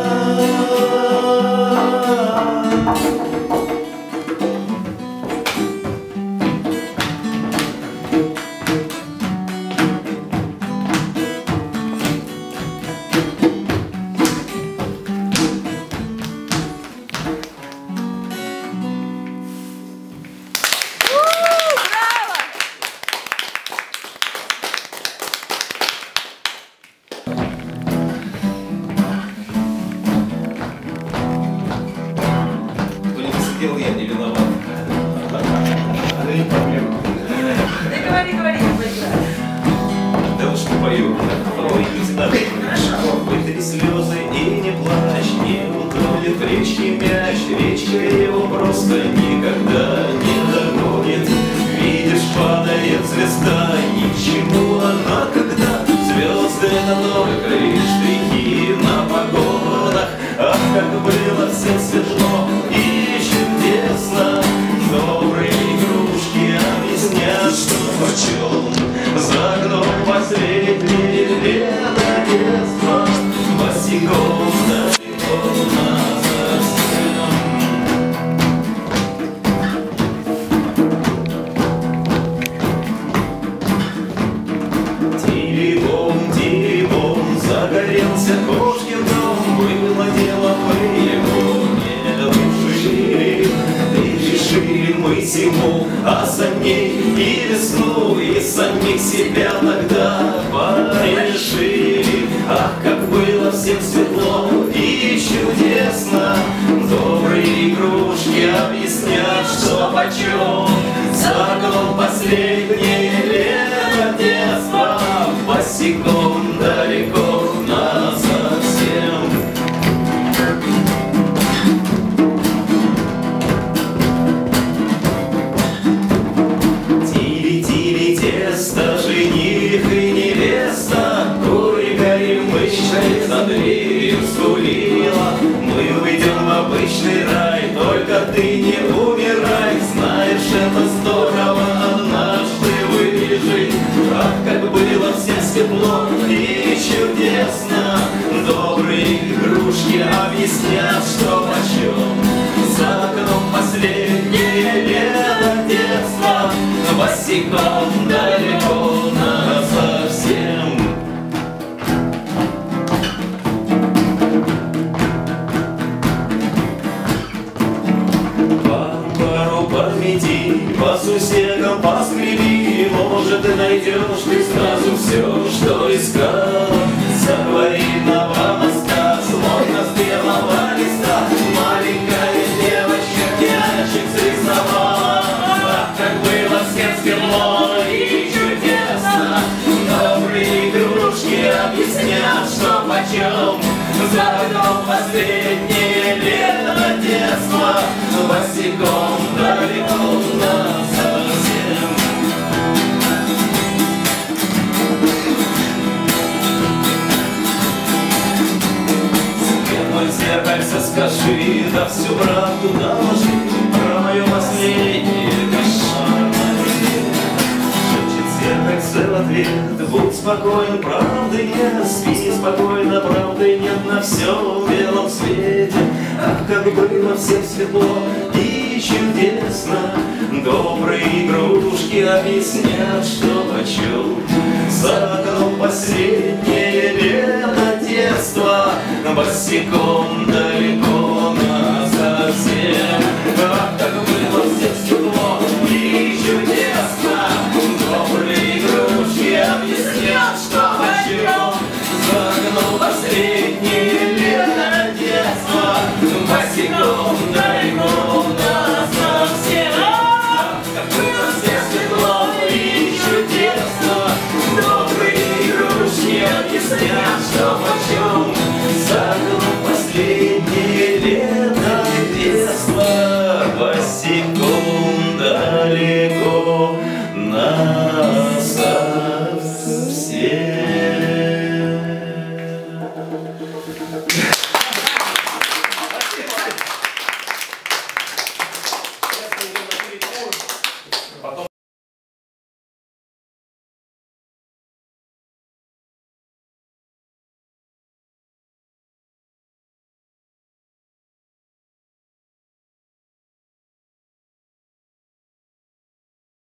Кто не досидел, я не виноват. Это не проблема. Ты говори, говори, я поиграю. Да уж не пою. Ой, не всегда вытри слезы и не плачь, не утонет в речке мяч. Речка его просто никогда не догонит. Видишь, падает звезда, ни к чему она, когда звезды на только лишь штрихи на погонах. Ах, как было всем светло и чудесно. Добрые игрушки объяснят, что почем. За окном последнее лето детства, босиком далеко насовсем. Тили-бом, тили-бом, загорелся кошкин дом. Было дело, мы его не решили. Решили мы зиму, а за ней и весну, и самих себя тогда порешили. Ах, как было всем светло и чудесно. Добрые игрушки объяснят, что почем. За окном последнее лето детства, босиком далеко насовсем. Тили-тили тесто, жених и невеста, кури горемычной за дверью скулила. Мы уйдем в обычный рай, только ты не умирай. Знаешь, это здорово однажды выжить. Ах, как было всем светло и чудесно. Добрые игрушки объяснят, что почем. За окном последнее лето детства, босиком далеко насовсем. Пару подмети, по сусекам поскреби. Может, ты найдешь ты сразу все, что искал. Заговори на моста, словно с белого листа. Маленькая девочка мячик срисовала. Ах, как было всем светло и чудесно. Добрые игрушки объяснят, что почем. За окном последнее лето детства, босиком далеко насовсем. всю правду доложить про мое последнее кошмарное. Шепчет сердце в ответ: будь спокоен, правды нет, спи спокойно, правды нет на всем белом свете. Ах, как было всем светло и чудесно, добрые игрушки объяснят, что почем. За окном последнее лето детства, босиком далеко насовсем. Ах, как было всем светло и чудесно, добрые игрушки объяснят, что почем. За окном последнее лето детства, босиком далеко насовсем. Ах, как было всем светло и чудесно, добрые игрушки объяснят, что почем. За окном последнее лето детства, босиком далеко насовсем.